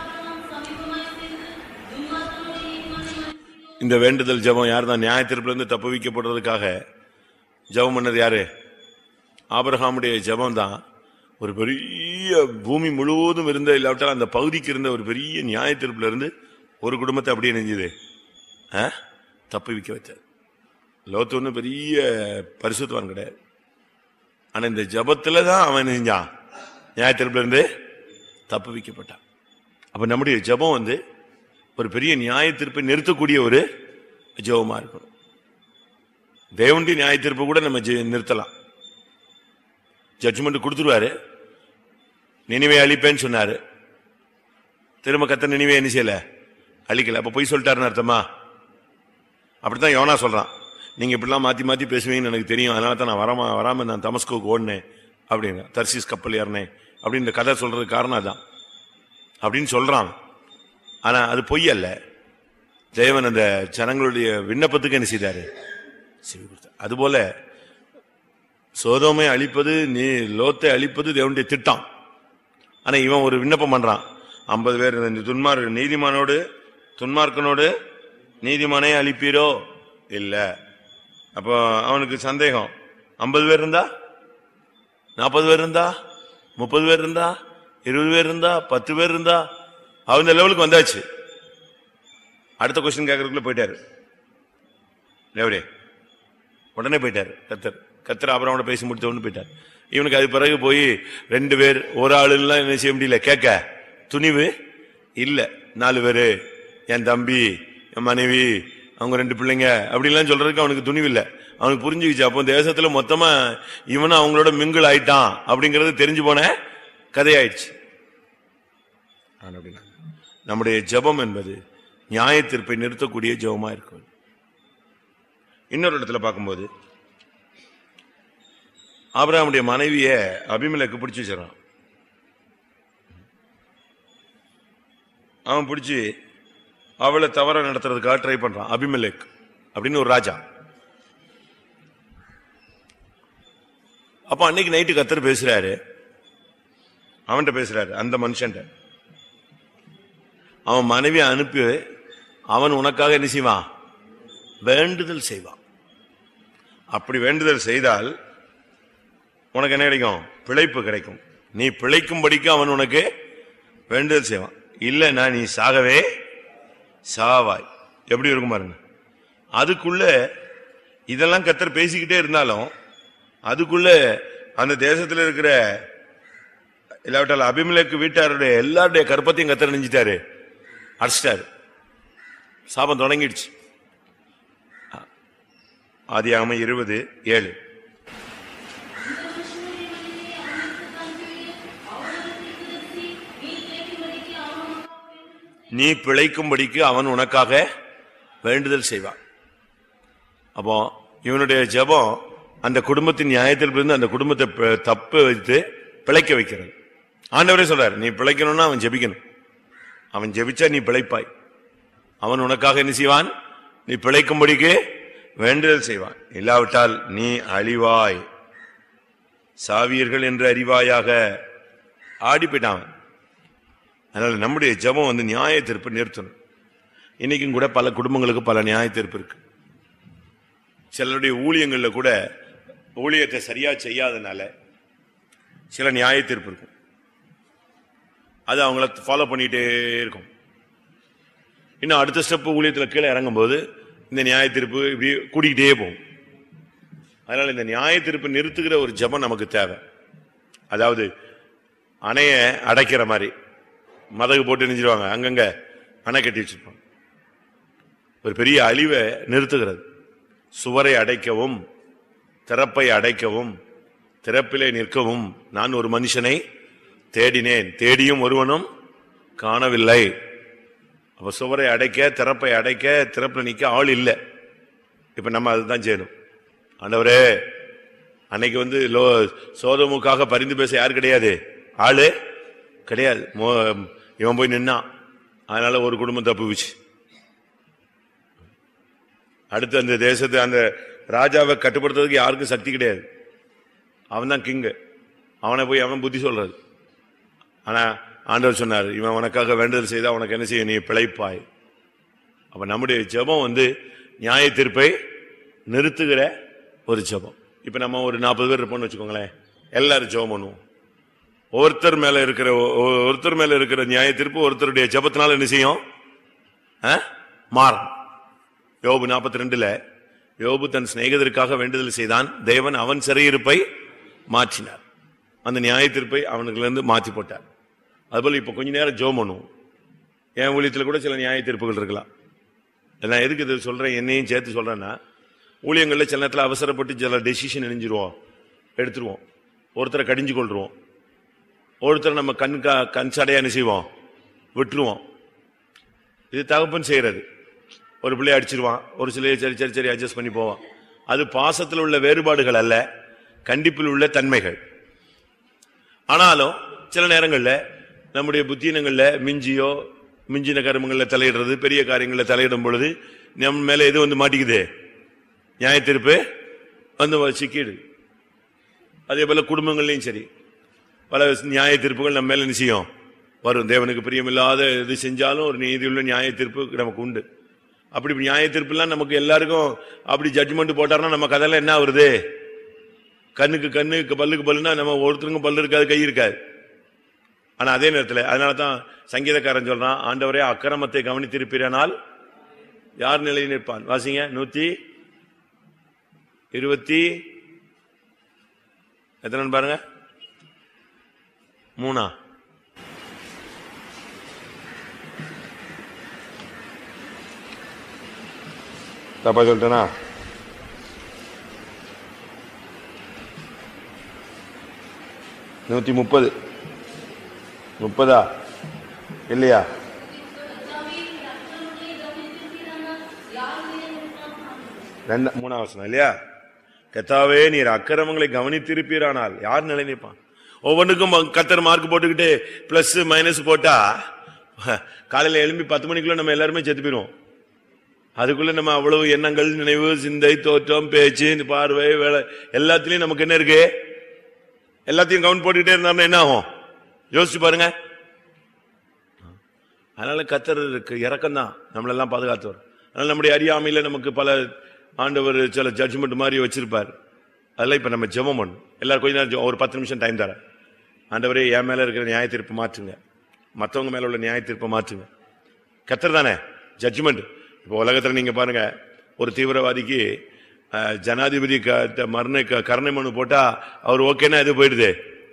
இந்த வேண்டுதல் ஜெபம் யார் தான்? நியாய தீர்ப்புல இருந்து தப்பு வைக்கப்படுறதுக்காக ஜெபம் பண்ணது யாரு? ஆபிரகாமுடைய ஜெபம் தான். ஒரு பெரிய பூமி முழுவதும் இருந்த, இல்லாவிட்டால் அந்த பகுதிக்கு இருந்த ஒரு பெரிய நியாய தீர்ப்புல இருந்து ஒரு குடும்பத்தை அப்படியே நெஞ்சுது தப்பு வைக்க வச்சார். லோத்து ஒன்றும் பெரிய பரிசுத்தவான் கிடையாது, ஆனா இந்த ஜெபத்துல தான் அவன் நெஞ்சான், நியாய தீர்ப்புல இருந்து தப்பு வைக்கப்பட்டான். அப்ப நம்முடைய ஜெபம் வந்து ஒரு பெரிய நியாய தீர்ப்பை நிறுத்தக்கூடிய ஒரு ஜெபமா இருக்கணும். தேவனுடைய நியாய தீர்ப்பு கூட நம்ம நிறுத்தலாம். ஜட்ஜ்மெண்ட் கொடுத்துருவாரு, நினைவை அழிப்பேன்னு சொன்னாரு, திரும்ப கத்த நினைவை என்ன செய்யல, அழிக்கல. அப்ப பொய் சொல்லிட்டாருன்னு அர்த்தமா? அப்படித்தான் யோனா சொல்றான், நீங்க இப்படிலாம் மாத்தி மாத்தி பேசுவீங்கன்னு எனக்கு தெரியும், அதனால தான் நான் வராம வராம நான் தமஸ்கோக்கு ஓடினேன் அப்படின்னு, தர்சீஸ் கப்பல் ஏறினேன் அப்படின்னு கதை சொல்றதுக்கு காரணம் அதான் அப்படின்னு சொல்றான். ஆனா அது பொய் அல்ல. தேவன் அந்த ஜனங்களுடைய விண்ணப்பத்துக்கு என்ன செய்தாரு, செவி கொடுத்தார். அதுபோல சோதோமை அழிப்பது, நீ லோத்தை அழிப்பது தேவனுடைய திட்டம். ஆனா இவன் ஒரு விண்ணப்பம் பண்றான், ஐம்பது பேர் துன்மார் நீதிமானோடு துன்மார்க்கனோடு நீதிமானே அழிப்பீரோ இல்ல. அப்போ அவனுக்கு சந்தேகம், ஐம்பது பேர் இருந்தா நாற்பது பேர் இருந்தா, முப்பது பேர் இருந்தா, இருபது பேர் இருந்தா, பத்து பேர் இருந்தா, அந்த லெவலுக்கு வந்தாச்சு. அடுத்த கொஸ்டின் கேட்கறதுக்குள்ள போயிட்டாரு லெவலே, உடனே போயிட்டாரு கத்தர். கத்தர் அப்புறம் பேசி முடித்த உடனே போயிட்டார். இவனுக்கு அது பிறகு போய் ரெண்டு பேர் ஒரு ஆளுலாம் என்ன செய்ய முடியல, கேட்க துணிவு இல்ல. நாலு பேரு, என் தம்பி, என் மனைவி, அவங்க ரெண்டு பிள்ளைங்க அப்படிலாம் சொல்றதுக்கு அவனுக்கு துணிவு இல்லை. அவனுக்கு புரிஞ்சுக்கிச்சு அப்போ தேசத்துல மொத்தமா இவனும் அவங்களோட மிங்கிள் ஆயிட்டான் அப்படிங்கறது தெரிஞ்சு போன கதையாயிடுச்சு. நம்முடைய ஜெபம் என்பது நியாய தீர்ப்பை நிறுத்தக்கூடிய ஜெபமா இருக்கும். இன்னொரு இடத்துல பார்க்கும்போது ஆபிரகாமுடைய மனைவிய அபிமெலேக்கு பிடிச்சு வச்சிடறான். அவன் பிடிச்சி அவளை தவற நடத்துறதுக்காக ட்ரை பண்றான். அபிமெலேக் அப்படின்னு ஒரு ராஜா. அப்ப அன்னைக்கு நைட்டு கத்தர் பேசுறாரு, அவன்கிட்ட பேசுறாரு, அந்த மனுஷன். அவன் மனைவியை அனுப்பி அவன் உனக்காக என்ன செய்வான், வேண்டுதல் செய்வான். அப்படி வேண்டுதல் செய்தால் உனக்கு என்ன கிடைக்கும், பிழைப்பு கிடைக்கும். நீ பிழைக்கும்படிக்கு அவன் உனக்கு வேண்டுதல் செய்வான். இல்லைன்னா நீ சாகவே சாவாய். எப்படி இருக்கும் பாருங்க. அதுக்குள்ள இதெல்லாம் கத்தர் பேசிக்கிட்டே இருந்தாலும் அதுக்குள்ள அந்த தேசத்தில் இருக்கிற இல்லாவிட்டால் அபிமெலேக்கு வீட்டாருடைய எல்லாருடைய கற்பத்தையும் கத்தர் நெஞ்சிட்டாரு, அடிச்சிட்டாரு. சாபம் தொடங்கிடுச்சு. ஆதியாகமம் இருபது ஏழு. நீ பிழைக்கும்படிக்கு அவன் உனக்காக வேண்டுதல் செய்வான். அப்போ இவனுடைய ஜெபம் அந்த குடும்பத்தின் நியாயத்தில் இருந்து அந்த குடும்பத்தை தப்பு வைத்து பிழைக்க வைக்கிறது. ஆண்டவரே சொல்றாரு, நீ பிழைக்கணும்னா அவன் ஜெபிக்கணும். அவன் ஜெபிச்சா நீ பிழைப்பாய். அவன் உனக்காக என்ன செய்வான், நீ பிழைக்கும்படிக்கு வேண்டுதல் செய்வான். இல்லாவிட்டால் நீ அழிவாய், சாவீர்கள் என்று அறிவாயாக. ஆடி போயிட்டான். அதனால நம்முடைய ஜெபம் வந்து நியாய தீர்ப்பு நிறுத்தணும். இன்னைக்கும் கூட பல குடும்பங்களுக்கு பல நியாய தீர்ப்பு இருக்கு. சிலருடைய ஊழியங்கள்ல கூட ஊழியத்தை சரியா செய்யாதனால சில நியாய தீர்ப்பு இருக்கும். அது அவங்கள ஃபாலோ பண்ணிட்டே இருக்கும். இன்னும் அடுத்த ஸ்டெப் ஊழியத்தில் கீழே இறங்கும் போது இந்த நியாய தீர்ப்பு இப்படி கூட்டிக்கிட்டே போகும். அதனால இந்த நியாய தீர்ப்பு நிறுத்துகிற ஒரு ஜெபம் நமக்கு தேவை. அதாவது அணைய அடைக்கிற மாதிரி மதகு போட்டு நெஞ்சிருவாங்க, அங்கங்க அணை கட்டி வச்சிருப்பாங்க. ஒரு பெரிய அழிவை நிறுத்துகிறது. சுவரை அடைக்கவும் திறப்பை அடைக்கவும் திறப்பிலே நிற்கவும் நான் ஒரு மனுஷனை தேடினேன், தேடியும் ஒருவனும் காணவில்லை. அப்ப சுவரை அடைக்க திறப்பை அடைக்க திறப்பில் நிற்க ஆள் இல்லை. இப்ப நம்ம அதுதான் செய்யணும். ஆண்டவரே, அன்னைக்கு வந்து லோ சோதமுக்காக பரிந்து பேச யார் கிடையாது, ஆளு கிடையாது. இவன் போய் நின்னான், அதனால ஒரு குடும்பம் தப்புச்சு. அடுத்து அந்த தேசத்தை அந்த ராஜாவை கட்டுப்படுத்துறதுக்கு யாருக்கும் சக்தி கிடையாது. அவன் தான் கிங்கு. அவனை போய் அவன் புத்தி சொல்றது. ஆனா ஆண்டவர் சொன்னார், இவன் உனக்காக வேண்டுதல் செய்தா உனக்கு என்ன செய்ய, நீ பிழைப்பாய். அப்ப நம்முடைய ஜெபம் வந்து நியாய தீர்ப்பை நிறுத்துகிற ஒரு ஜெபம். இப்ப நம்ம ஒரு நாற்பது பேர் இருப்போம்னு வச்சுக்கோங்களேன், எல்லாரும் ஜெபம் பண்ணுவோம். ஒருத்தர் மேல இருக்கிற ஒருத்தர் மேல இருக்கிற நியாய தீர்ப்பு ஒருத்தருடைய ஜெபத்தினால என்ன செய்யும், மாறும். யோபு நாற்பத்தி ரெண்டுல யோபு தன் சிநேகிதருக்காக வேண்டுதல் செய்தான், தேவன் அவன் சிறையிருப்பை மாற்றினார். அந்த நியாய தீர்ப்பை அவனுக்குல இருந்து மாற்றி போட்டார். அதுபோல இப்ப கொஞ்ச நேரம் ஜெபம் பண்ணுவோம். என் ஊழியத்தில் கூட சில நியாய தீர்ப்புகள் இருக்கலாம். நான் எதுக்கு இது சொல்றேன், என்னையும் சேர்த்து சொல்றேன்னா, ஊழியங்கள்ல சில நேரத்தில் அவசரப்பட்டு சில டெசிஷன் இணைஞ்சிருவோம், எடுத்துருவோம். ஒருத்தரை கடிஞ்சு கொள்றோம், ஒருத்தரை நம்ம கண் கண் சடையா என்ன செய்வோம், விட்டுருவோம். இது தகப்பன் செய்யறது. ஒரு பிள்ளைய அடிச்சிருவான், ஒரு சில சரி சரி சரி அட்ஜஸ்ட் பண்ணி போவான். அது பாசத்தில் உள்ள வேறுபாடுகள் அல்ல, கண்டிப்பில் உள்ள தன்மைகள். ஆனாலும் சில நேரங்கள்ல நம்முடைய புத்தீனங்கள்ல மிஞ்சியோ மிஞ்சின கருமங்கள்ல தலையிடுறது, பெரிய காரியங்கள்ல தலையிடும் பொழுது நம்ம மேல எது வந்து மாட்டிக்குது, நியாய தீர்ப்பு வந்து சிக்கிடு. அதே போல குடும்பங்கள்லயும் சரி பல நியாய தீர்ப்புகள் நம்ம மேல நிச்சயம் வரும். தேவனுக்கு பிரியமில்லாத இது செஞ்சாலும் ஒரு நீதியுள்ள நியாய தீர்ப்பு நமக்கு உண்டு. அப்படி நியாய தீர்ப்பு எல்லாம் நமக்கு எல்லாருக்கும் அப்படி ஜட்ஜ்மெண்ட் போட்டாருன்னா நம்ம கதையில என்ன வருது, கண்ணுக்கு கண்ணு பல்லுக்கு பல்லுனா நம்ம ஒருத்தருக்கும் பல்லு இருக்காது, கை இருக்காது. ஆனா அதே நேரத்தில் அதனாலதான் சங்கீதக்காரன் சொல்றான், ஆண்டவரே அக்கிரமத்தை கவனித்திருப்பீரானால் யார் நிலையில் நிற்பான்? வாசிங்க, நூத்தி இருபத்தி எத்தனை பாருங்க, மூணா தப்பா சொல்லிட்டேனா? நூத்தி முப்பது முப்பதா இல்லையா? ரெண்டு மூணாம் வசனம் இல்லையா? கர்த்தாவே நீர் அக்கிரமங்களை கவனித்திருப்பீரானால் யார் நிலை நிற்பான்? ஒவ்வொன்றுக்கும் கர்த்தர் மார்க் போட்டுக்கிட்டு பிளஸ் மைனஸ் போட்டா காலையில எழும்பி பத்து மணிக்குள்ள நம்ம எல்லாருமே செத்து போயிடுவோம். அதுக்குள்ள நம்ம அவ்வளவு எண்ணங்கள், நினைவு, சிந்தை, தோற்றம், பேச்சு, பார்வை, வேலை எல்லாத்திலையும் நமக்கு என்ன இருக்கு? எல்லாத்தையும் கவுண்ட் போட்டுக்கிட்டே இருந்தாருன்னா என்ன ஆகும்? யோசிச்சு பாருங்க. அதனால கர்த்தர் இறக்கம் தான் நம்மளெல்லாம் பாதுகாத்தவர். அதனால நம்முடைய அறியாமையில நமக்கு பல ஆண்டவர் சில ஜட்ஜ்மெண்ட் மாதிரி வச்சிருப்பார். அதெல்லாம் இப்ப நம்ம ஜெபம் பண்ணணும். எல்லாரும் கொஞ்ச நேரம் ஒரு பத்து நிமிஷம் டைம் தரேன். ஆண்டவரே என் மேல இருக்கிற நியாய தீர்ப்பு மாற்றுங்க, மற்றவங்க மேல உள்ள நியாய தீர்ப்பை மாற்றுங்க. கர்த்தர் தானே ஜட்ஜ்மெண்ட். இப்போ உலகத்துல நீங்க பாருங்க, ஒரு தீவிரவாதிக்கு ஜனாதிபதி மரண கருணை மனு போட்டா அவர் ஓகேன்னா இது போயிடுது,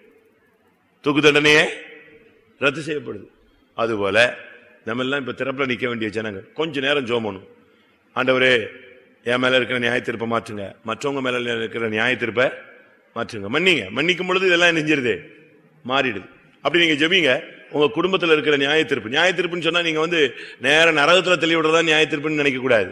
தூக்கு தண்டனையே ரத்து செய்யப்படுது. அதுபோல நம்ம எல்லாம் இப்ப திறப்புல நிக்க வேண்டிய ஜனங்கள் கொஞ்ச நேரம் ஜெபம் பண்ணணும். ஆண்டவரே என் மேல இருக்கிற நியாய தீர்ப்பை மாற்றுங்க, மற்றவங்க மேல இருக்கிற நியாய தீர்ப்பை மாற்றுங்க. மன்னிங்க. மன்னிக்கும் பொழுது இதெல்லாம் நெஞ்சிருது, மாறிடுது. அப்படி நீங்க ஜெபிங்க. உங்க குடும்பத்தில் இருக்கிற நியாய தீர்ப்பு, நியாய தீர்ப்புன்னு சொன்னா நீங்க வந்து நேர நரகத்துல தெளிவு விடுறதா நியாய தீர்ப்புன்னு நினைக்க கூடாது.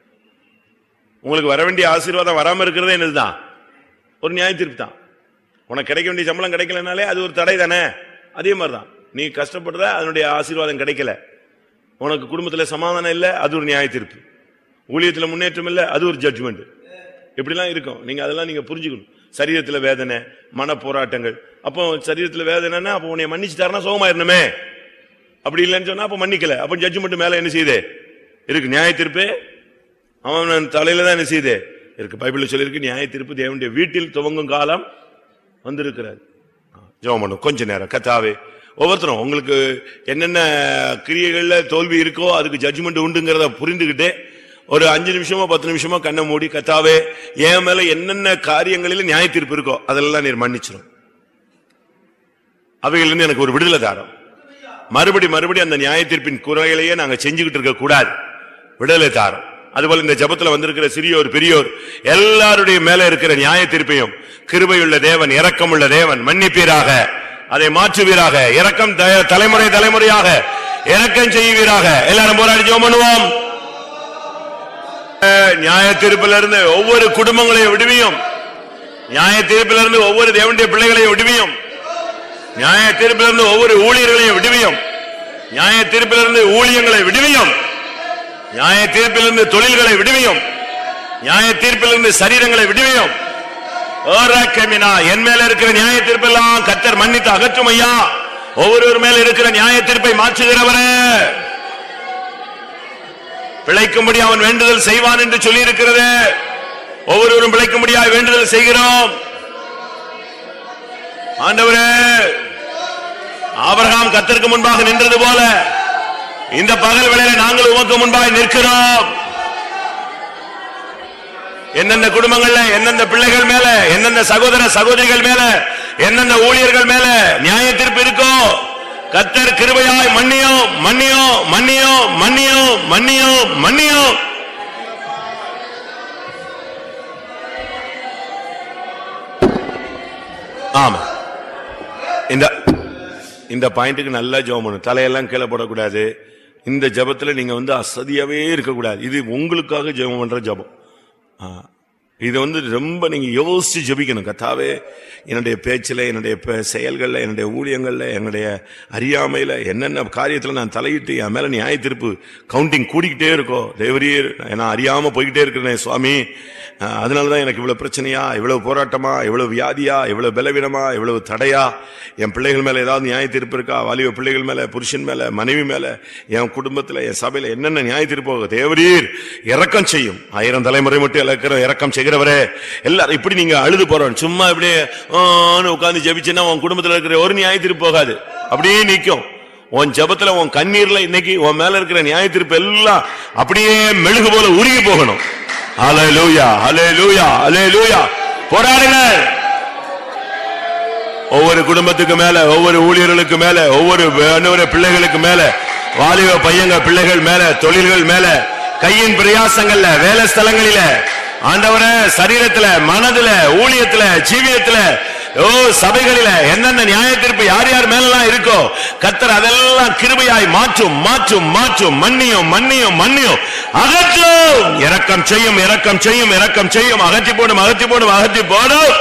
உங்களுக்கு வர வேண்டிய ஆசீர்வாதம் வராம இருக்கிறதே என்னதுதான்? ஒரு நியாய தீர்ப்பு தான். உனக்கு கிடைக்க வேண்டிய சம்பளம் கிடைக்கலனாலே அது ஒரு தடை தானே. அதே மாதிரிதான் நீ கஷ்டப்படுற, அதனுடைய ஆசீர்வாதம் கிடைக்கல. உனக்கு குடும்பத்துல சமாதானம் இல்லை, அது ஒரு நியாய தீர்ப்பு. ஊழியத்துல முன்னேற்றம் இல்லை, அது ஒரு ஜட்ஜ்மெண்ட். இப்படிலாம் இருக்கும். நீங்க அதெல்லாம் நீங்க புரிஞ்சுக்கணும். சரீரத்துல வேதனை, மன போராட்டங்கள். அப்போ சரீரத்துல வேதனைன்னா அப்போ உன்னை மன்னிச்சு தரனா சோகமாயிருணுமே. அப்படி இல்லைன்னு சொன்னா அப்ப மன்னிக்கல, அப்ப ஜட்ஜ்மெண்ட் மேல என்ன செய்யுது இருக்கு? நியாய தீர்ப்பு அவன் தலையில தான் என்ன செய்யுது இருக்கு. பைபிள்ல சொல்லியிருக்கு, நியாய தீர்ப்பு தேவனுடைய வீட்டில் துவங்கும் காலம் வந்திருக்கிறார். ஜெபம் பண்ணும் கொஞ்ச நேரம். கர்த்தாவே, ஒவ்வொருத்தரும் உங்களுக்கு என்னென்ன கிரியைகள்ல தோல்வி இருக்கோ அதுக்கு ஜட்ஜ்மெண்ட் உண்டுங்கிறத புரிந்துகிட்டு ஒரு அஞ்சு நிமிஷமோ பத்து நிமிஷமோ கண்ணை மூடி, கர்த்தாவே என் மேல என்னென்ன காரியங்களில் நியாய தீர்ப்பு இருக்கோ அதெல்லாம் நீர் மன்னிச்சிடும், அவைகளிலிருந்து எனக்கு ஒரு விடுதலை தாரும். மறுபடி மறுபடி அந்த நியாய தீர்ப்பின் குறைகளையே நாங்க செஞ்சுக்கிட்டு இருக்க கூடாது, விடுதலை தாரும். அதுபோல இந்த ஜபத்துல வந்திருக்கிற சிறியோர் பெரியோர் எல்லாருடைய மேல இருக்கிற நியாய தீர்ப்பையும் கிருபையுள்ள தேவன், இரக்கமுள்ள தேவன் மன்னிப்பீராக, அதை மாற்றுவீராக, இரக்கம் தலைமுறை தலைமுறையாக இரக்கம் செய்வீராக. எல்லாரும் போராடி ஜெபம் பண்ணுவோம். நியாய தீர்ப்பிலிருந்து ஒவ்வொரு குடும்பங்களையும் விடுவியும், நியாய தீர்ப்பிலிருந்து ஒவ்வொரு தேவனுடைய பிள்ளைகளையும் விடுவியும், நியாய தீர்ப்பிலிருந்து ஒவ்வொரு ஊழியர்களையும் விடுவியும், நியாய தீர்ப்பிலிருந்து ஊழியங்களை விடுவியும், நியாய தீர்ப்பிலிருந்து தொழில்களை விடுவியும், நியாய தீர்ப்பிலிருந்து சரீரங்களை விடுவியும். என் மேல இருக்கிற நியாய தீர்ப்பெல்லாம் கர்த்தர் மன்னித்து அகற்றும் ஐயா. ஒவ்வொருவர் மேல இருக்கிற நியாய தீர்ப்பை மாற்றுகிறவரே, பிழைக்கும்படி அவன் வேண்டுதல் செய்வான் என்று சொல்லி இருக்கிறது. ஒவ்வொருவரும் பிழைக்கும்படியாக வேண்டுதல் செய்கிறோம். ஆண்டவரே, ஆபிரகாம் கர்த்தருக்கு முன்பாக நின்றது போல இந்த பகல் வேளையில நாங்கள் உமக்கு முன்பாக நிற்கிறோம். எந்தெந்த குடும்பங்கள்ல எந்தெந்த பிள்ளைகள் மேல, எந்தெந்த சகோதர சகோதரிகள் மேல, எந்தெந்த ஊழியர்கள் மேல நியாய தீர்ப்பு இருக்கோ கர்த்தர் கிருபையாய் மன்னியோ மன்னியோ மன்னியோ மன்னியோ மன்னியோ மன்னியோ. ஆமா, இந்த இந்த பாயிண்ட்டுக்கு நல்லா ஜெபம் பண்ணணும். தலையெல்லாம் கீழே போடக்கூடாது. இந்த ஜபத்துல நீங்க வந்து அசதியாவே இருக்கக்கூடாது. இது உங்களுக்காக ஜெபம் பண்ற ஜபம். இதை வந்து ரொம்ப நீங்க யோசிச்சு ஜபிக்கணும். கர்த்தாவே, என்னுடைய பேச்சில், என்னுடைய செயல்கள்ல, என்னுடைய ஊழியங்கள்ல, என்னுடைய அறியாமையில என்னென்ன காரியத்துல நான் தலையிட்டு என் மேல நியாய தீர்ப்பு கவுண்டிங் கூடிக்கிட்டே இருக்கோம். தேவரீ, நான் அறியாம போய்கிட்டே இருக்கிறேன் சுவாமி. அதனாலதான் எனக்கு இவ்வளவு பிரச்சனையா, இவ்வளவு போராட்டமா, இவ்வளவு வியாதியா, இவ்வளவு பலவீனமா, இவ்வளவு தடையா. என் பிள்ளைகள் மேல ஏதாவது நியாய தீர்ப்பு இருக்கா? வாலிப பிள்ளைகள் மேல, புருஷன் மேல, மனைவி மேல, என் குடும்பத்துல, என் சபையில என்னென்ன நியாய தீர்ப்பு? தேவரீர் இரக்கம் செய்யும். ஆயிரம் தலைமுறை மட்டும் இறக்கிற இரக்கம் செய்கிற இருக்கிறவரே எல்லாரும் இப்படி நீங்க அழுது போறோம். சும்மா இப்படியே உட்கார்ந்து ஜெபிச்சுன்னா உன் குடும்பத்துல இருக்கிற ஒரு நியாய தீர்ப்பு போகாது, அப்படியே நிக்கும். உன் ஜெபத்துல உன் கண்ணீர்ல இன்னைக்கு உன் மேல இருக்கிற நியாய தீர்ப்பு எல்லாம் அப்படியே மெழுகு போல உருகி போகணும். ஹல்லேலூயா, ஹல்லேலூயா, ஹல்லேலூயா. போராடுங்க. ஒவ்வொரு குடும்பத்துக்கு மேல, ஒவ்வொரு ஊழியர்களுக்கு மேல, ஒவ்வொரு பிள்ளைகளுக்கு மேல, வாலிப பையங்க பிள்ளைகள் மேல, தொழில்கள் மேல, கையின் பிரயாசங்கள்ல, வேலை ஸ்தலங்களில, ஆண்டவரே சரீரத்துல, மனதுல, ஊழியத்துல, ஜீவியத்துல, ஓ சபைகளில என்னென்ன நியாய தீர்ப்பு யார் யார் மேலாம் இருக்கோ கர்த்தர் அதெல்லாம் கிருபையாய் மாற்றும் மாற்றும் மாற்றும் மன்னியும் மன்னியும் மன்னியும் அகற்றும். இரக்கம் செய்யும், இரக்கம் செய்யும், இரக்கம் செய்யும். அகற்றி போடும், அகற்றி போடும், அகற்றி போடும்.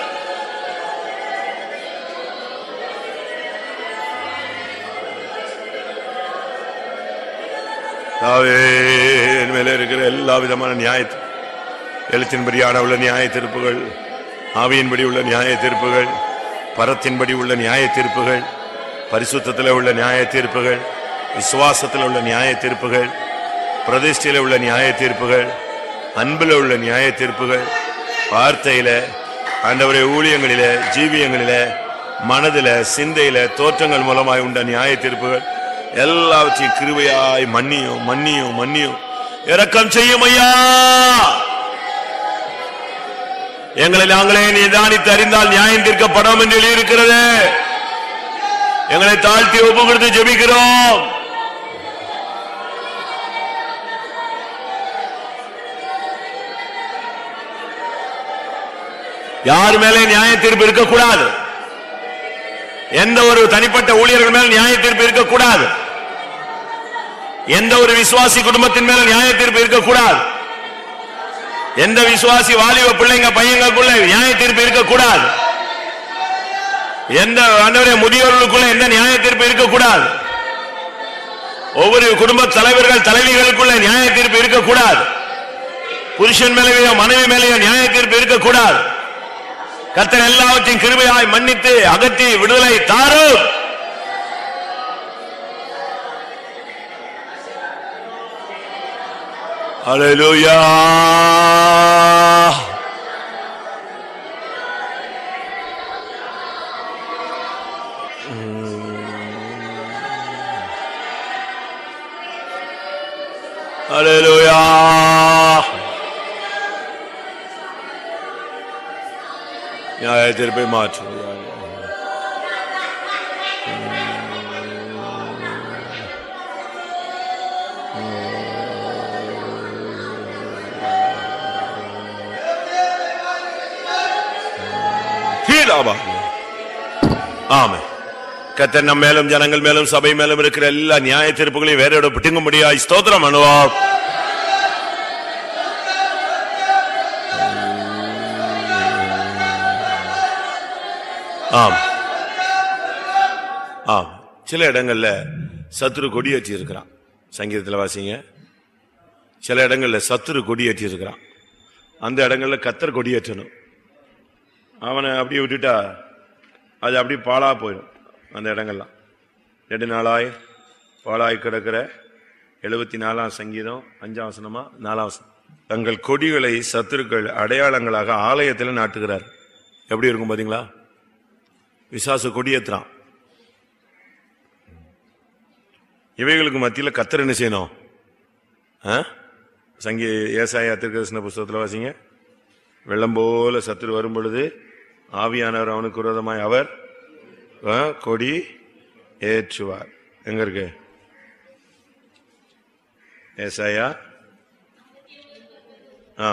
மேல இருக்கிற எல்லா விதமான நியாயத்து எழுத்தின்படியான உள்ள நியாய தீர்ப்புகள், ஆவியின்படி உள்ள நியாய தீர்ப்புகள், பரத்தின்படி உள்ள நியாய தீர்ப்புகள், பரிசுத்தத்தில் உள்ள நியாய தீர்ப்புகள், விசுவாசத்தில் உள்ள நியாய தீர்ப்புகள், பிரதிஷ்டையில உள்ள நியாய தீர்ப்புகள், அன்பில் உள்ள நியாய தீர்ப்புகள், வார்த்தையில, ஆண்டவரே ஊழியங்களில, ஜீவியங்களில, மனதில, சிந்தையில, தோற்றங்கள் மூலமாய் உண்ட நியாய தீர்ப்புகள் எல்லாவற்றையும் கிருபையாய் மன்னியும் மன்னியும் மன்னியும் இரக்கம் செய்யும் ஐயா. எங்களை நாங்களே நிதானித்து அறிந்தால் நியாயம் தீர்க்கப்படும் என்று எழுதியிருக்கிறது. எங்களை தாழ்த்தி ஒப்பு கொடுத்து ஜெபிக்கிறோம். யார் மேலே நியாய தீர்ப்பு இருக்கக்கூடாது. எந்த ஒரு தனிப்பட்ட ஊழியர்கள் மேல் நியாய தீர்ப்பு இருக்கக்கூடாது. எந்த ஒரு விசுவாசி குடும்பத்தின் மேல நியாய தீர்ப்பு இருக்கக்கூடாது. எந்த விசுவாசி வாலிப பிள்ளைங்க பையங்களுக்குள்ள நியாய தீர்ப்பு இருக்கக்கூடாது. எந்த ஆண்டவரே முதியோர்களுக்குள்ள எந்த நியாய தீர்ப்பு இருக்கக்கூடாது. ஒவ்வொரு குடும்ப தலைவர்கள் தலைவிகளுக்குள்ள நியாய தீர்ப்பு இருக்கக்கூடாது. புருஷன் மேலேயோ மனைவி மேலேயோ நியாய தீர்ப்பு இருக்கக்கூடாது. கர்த்தர் எல்லாவற்றையும் கிருபையாய் மன்னித்து அகற்றி விடுதலை தாரும். ஹல்லேலூயா. ஹல்லேலூயா. நியாய தீர்ப்பை மாற்று. ஆமென். கர்த்தர் நம் மேலும் ஜனங்கள் மேலும் சபை மேலும் இருக்கிற எல்லா நியாய தீர்ப்புகளையும் வேற பிட்டுங்க முடியாது. ஸ்தோத்திரம் அனுபவம். ஆம் ஆம். சில இடங்கள்ல சத்துரு கொடியேற்றி இருக்கிறான். சங்கீதத்தில் வாசிங்க. சில இடங்கள்ல சத்துரு கொடியேற்றி இருக்கிறான். அந்த இடங்கள்ல கர்த்தர் கொடியேற்றணும். அவனை அப்படியே விட்டுட்டா அது அப்படி பாழா போயிடும். அந்த இடங்கள்லாம் ரெண்டு நாளாய் பாழாய் கிடக்கிற எழுபத்தி நாலாம் சங்கீதம் அஞ்சாம் வசனமா நாலாம் வசனம். தங்கள் கொடிகளை சத்துருக்கள் அடையாளங்களாக ஆலயத்தில் நாட்டுகிறார். எப்படி இருக்கும் பாத்தீங்களா? விசாசு கொடியேற்றான். இவைகளுக்கு மத்தியில் கர்த்தர் என்ன செய்யணும்? சங்கி ஏசாயா தீர்க்கதரிசன புஸ்தகத்தில் வாசிங்க. வெள்ளம் போல சத்துரு வரும் பொழுது ஆவியானவர் அவனுக்கு விரோதமாய் அவர் கொடி ஏற்றுவார். எங்க இருக்கு? ஏசாயா ஆ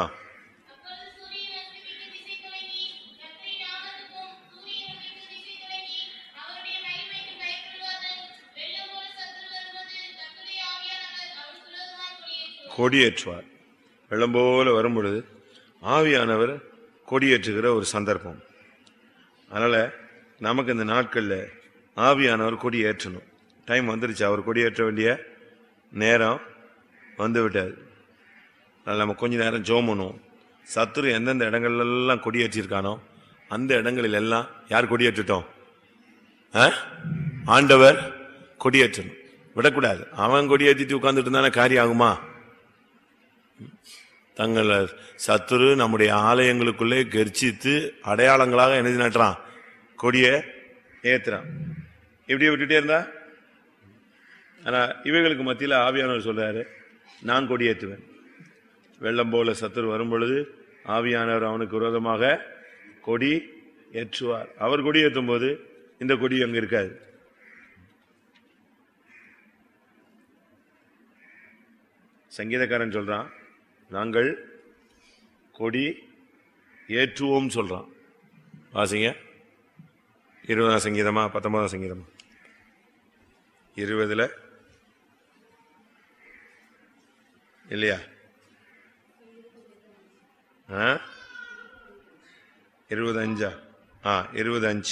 கொடியேற்றுவார். வெள்ளம் போல வரும் பொழுது ஆவியானவர் கொடியேற்றுகிற ஒரு சந்தர்ப்பம். அதனால நமக்கு இந்த நாட்கள்ல ஆவியானவர் கொடி ஏற்றணும். டைம் வந்துருச்சு. அவர் கொடியேற்ற வேண்டிய நேரம் வந்து விட்டாது. அதனால நம்ம கொஞ்ச நேரம் ஜெபம் பண்ணுவோம். சத்துரு எந்தெந்த இடங்கள்லாம் கொடியேற்றிருக்கானோ அந்த இடங்களில் எல்லாம் யார் கொடியேற்றட்டும்? ஆண்டவர் கொடியேற்றணும். விடக்கூடாது. அவன் கொடியேற்றிட்டு உட்கார்ந்துட்டு இருந்தானே காரியம் ஆகுமா? தங்களை சத்துரு நம்முடைய ஆலயங்களுக்குள்ளே கர்ச்சித்து அடையாளங்களாக என்ன நட்டுறான், கொடியை ஏத்துறான். இப்படியே விட்டுட்டே இருந்தா, ஆனா இவைகளுக்கு மத்தியில் ஆவியானவர் சொல்றாரு, நான் கொடியேற்றுவேன். வெள்ளம் போல சத்துரு வரும் பொழுது ஆவியானவர் அவனுக்கு விரோதமாக கொடி ஏற்றுவார். அவர் கொடி ஏற்றும் போது இந்த கொடி அங்க இருக்காது. சங்கீதக்காரன் சொல்றான், நாங்கள் கொடி ஏற்றுவோம் சொல்றான். வாசிங்க, இருபதாம் சங்கீதமா பத்தொன்பதாம் சங்கீதமா? இருபதுல இல்லையா? இருபது அஞ்சா? ஆ இருபது அஞ்சு.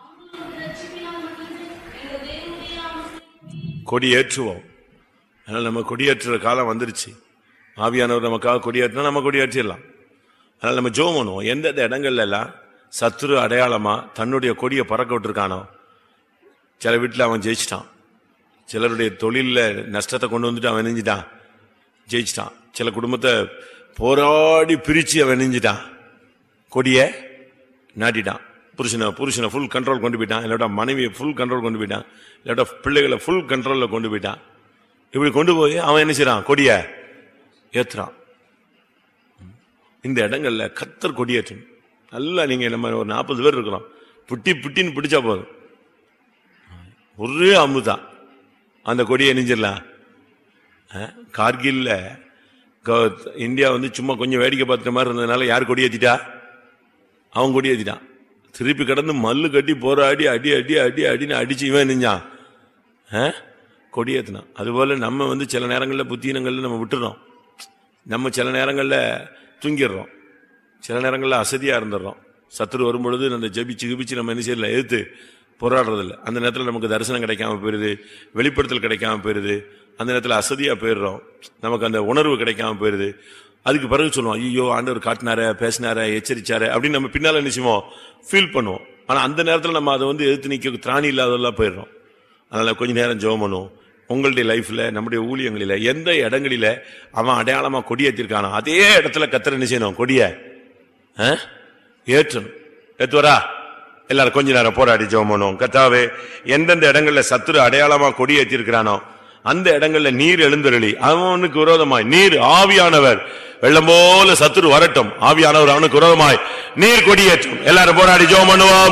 கொடி ஏற்றுவோம். அதனால நம்ம கொடியேற்றுற காலம் வந்துருச்சு. ஆவியானவர் நமக்காக கொடியேற்றினா நம்ம கொடியேற்றிடலாம். அதனால நம்ம ஜெபம் பண்ணுவோம். எந்தெந்த இடங்கள்ல எல்லாம் சத்துரு அடையாளமா தன்னுடைய கொடியை பறக்க விட்டுருக்கானோ, சில வீட்டில் அவன் ஜெயிச்சிட்டான், சிலருடைய தொழில நஷ்டத்தை கொண்டு வந்துட்டு அவன் நெஞ்சிட்டான், ஜெயிச்சிட்டான். சில குடும்பத்தை போராடி பிரிச்சு அவன் நெஞ்சிட்டான், கொடியை நாட்டிட்டான். புருஷனை புருஷனை ஃபுல் கண்ட்ரோல் கொண்டு போயிட்டான், இல்லாட்டா மனைவியை ஃபுல் கண்ட்ரோல் கொண்டு போயிட்டான், இல்லாட்டா பிள்ளைகளை ஃபுல் கண்ட்ரோலில் கொண்டு போயிட்டான். இப்படி கொண்டு போய் அவன் என்ன செய்யறான், கொடியை ஏத்துறான். இந்த இடங்கள்ல கத்தர் கொடியேற்றணும். நல்லா நீங்க நம்ம ஒரு நாற்பது பேர் இருக்கிறோம், புட்டி புட்டின்னு பிடிச்சா போதும், ஒரே அம்புதான் அந்த கொடியை நெஞ்சிடலாம். கார்கில்ல இந்தியா வந்து சும்மா கொஞ்சம் வேடிக்கை பார்த்த மாதிரி இருந்ததுனால யார் கொடியேற்றிட்டா? அவன் கொடியேற்றிட்டான். திருப்பி கடந்து மல்லு கட்டி போராடி அடி அடி அடி அடின்னு அடிச்சு இவன் நெஞ்சான், கொடியேற்றினான். அதுபோல நம்ம வந்து சில நேரங்களில் புத்தீனங்கள்ல நம்ம விட்டுறோம், நம்ம சில நேரங்களில் தூங்கிடுறோம், சில நேரங்களில் அசதியாக இருந்துடுறோம். சத்துரு வரும்பொழுது அந்த ஜபிச்சு கிபிச்சு நம்ம என்ன செய்யல, எதிர்த்து போராடுறதில்லை. அந்த நேரத்தில் நமக்கு தரிசனம் கிடைக்காம போயிடுது, வெளிப்படுத்தல் கிடைக்காம போயிடுது, அந்த நேரத்தில் அசதியாக போயிடுறோம், நமக்கு அந்த உணர்வு கிடைக்காம போயிடுது. அதுக்கு பிறகு சொல்லுவோம், ஐயோ ஆண்டவர் காட்டினார, பேசினார, எச்சரிச்சார அப்படின்னு நம்ம பின்னால் நிச்சயமோ ஃபீல் பண்ணுவோம். ஆனால் அந்த நேரத்தில் நம்ம அதை வந்து எதிர்த்து நிற்க திராணி இல்லாதெல்லாம் போயிடுறோம். அதனால் கொஞ்ச நேரம் ஜெபம் பண்ணுவோம். உங்களுடைய லைஃப்ல, நம்முடைய ஊழியங்களில எந்த இடங்களில அவன் அடையாளமா கொடியேற்றிருக்கானோ அதே இடத்துல கத்தர் என்ன செய்யணும், கொடிய ஏற்றணும். ஏத்துவரா? எல்லாரும் கொஞ்ச நேரம் போராடி ஜெபம் பண்ணுவோம். கர்த்தாவே, எந்தெந்த இடங்கள்ல சத்துரு அடையாளமா கொடியேற்றிருக்கிறானோ அந்த இடங்கள்ல நீர் எழுந்தருளி அவனுக்கு விரோதமாய் நீர் ஆவியானவர் வெள்ளம் போல சத்துரு வரட்டும், ஆவியானவர் அவனுக்கு விரோதமாய் நீர் கொடியேற்றும். எல்லாரும் போராடி ஜெபம் பண்ணுவோம்.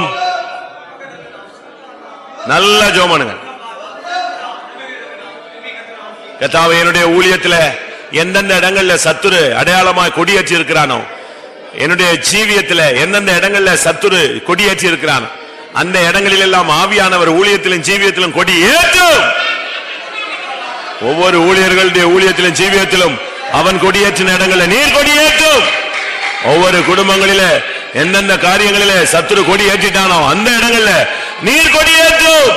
நல்ல ஜெபம் பண்ணுங்க. கர்த்தாவே, என்னுடைய ஊழியத்துல எந்தெந்த இடங்கள்ல சத்துரு அடையாளமாய் கொடியேற்றி இருக்கிறானோ, என்னுடைய ஜீவியத்துல எந்தெந்த இடங்கள்ல சத்துரு கொடியேற்றி இருக்கிறானோ அந்த இடங்களில் எல்லாம் ஆவியானவர் ஊழியத்திலும் ஜீவியத்திலும் கொடி ஏற்றும். ஒவ்வொரு ஊழியர்களுடைய ஊழியத்திலும் ஜீவியத்திலும் அவன் கொடியேற்றின இடங்களில் நீர் கொடியேற்றும். ஒவ்வொரு குடும்பங்களில எந்தெந்த காரியங்களில சத்துரு கொடி ஏற்றிட்டானோ அந்த இடங்கள்ல நீர் கொடியேற்றும்.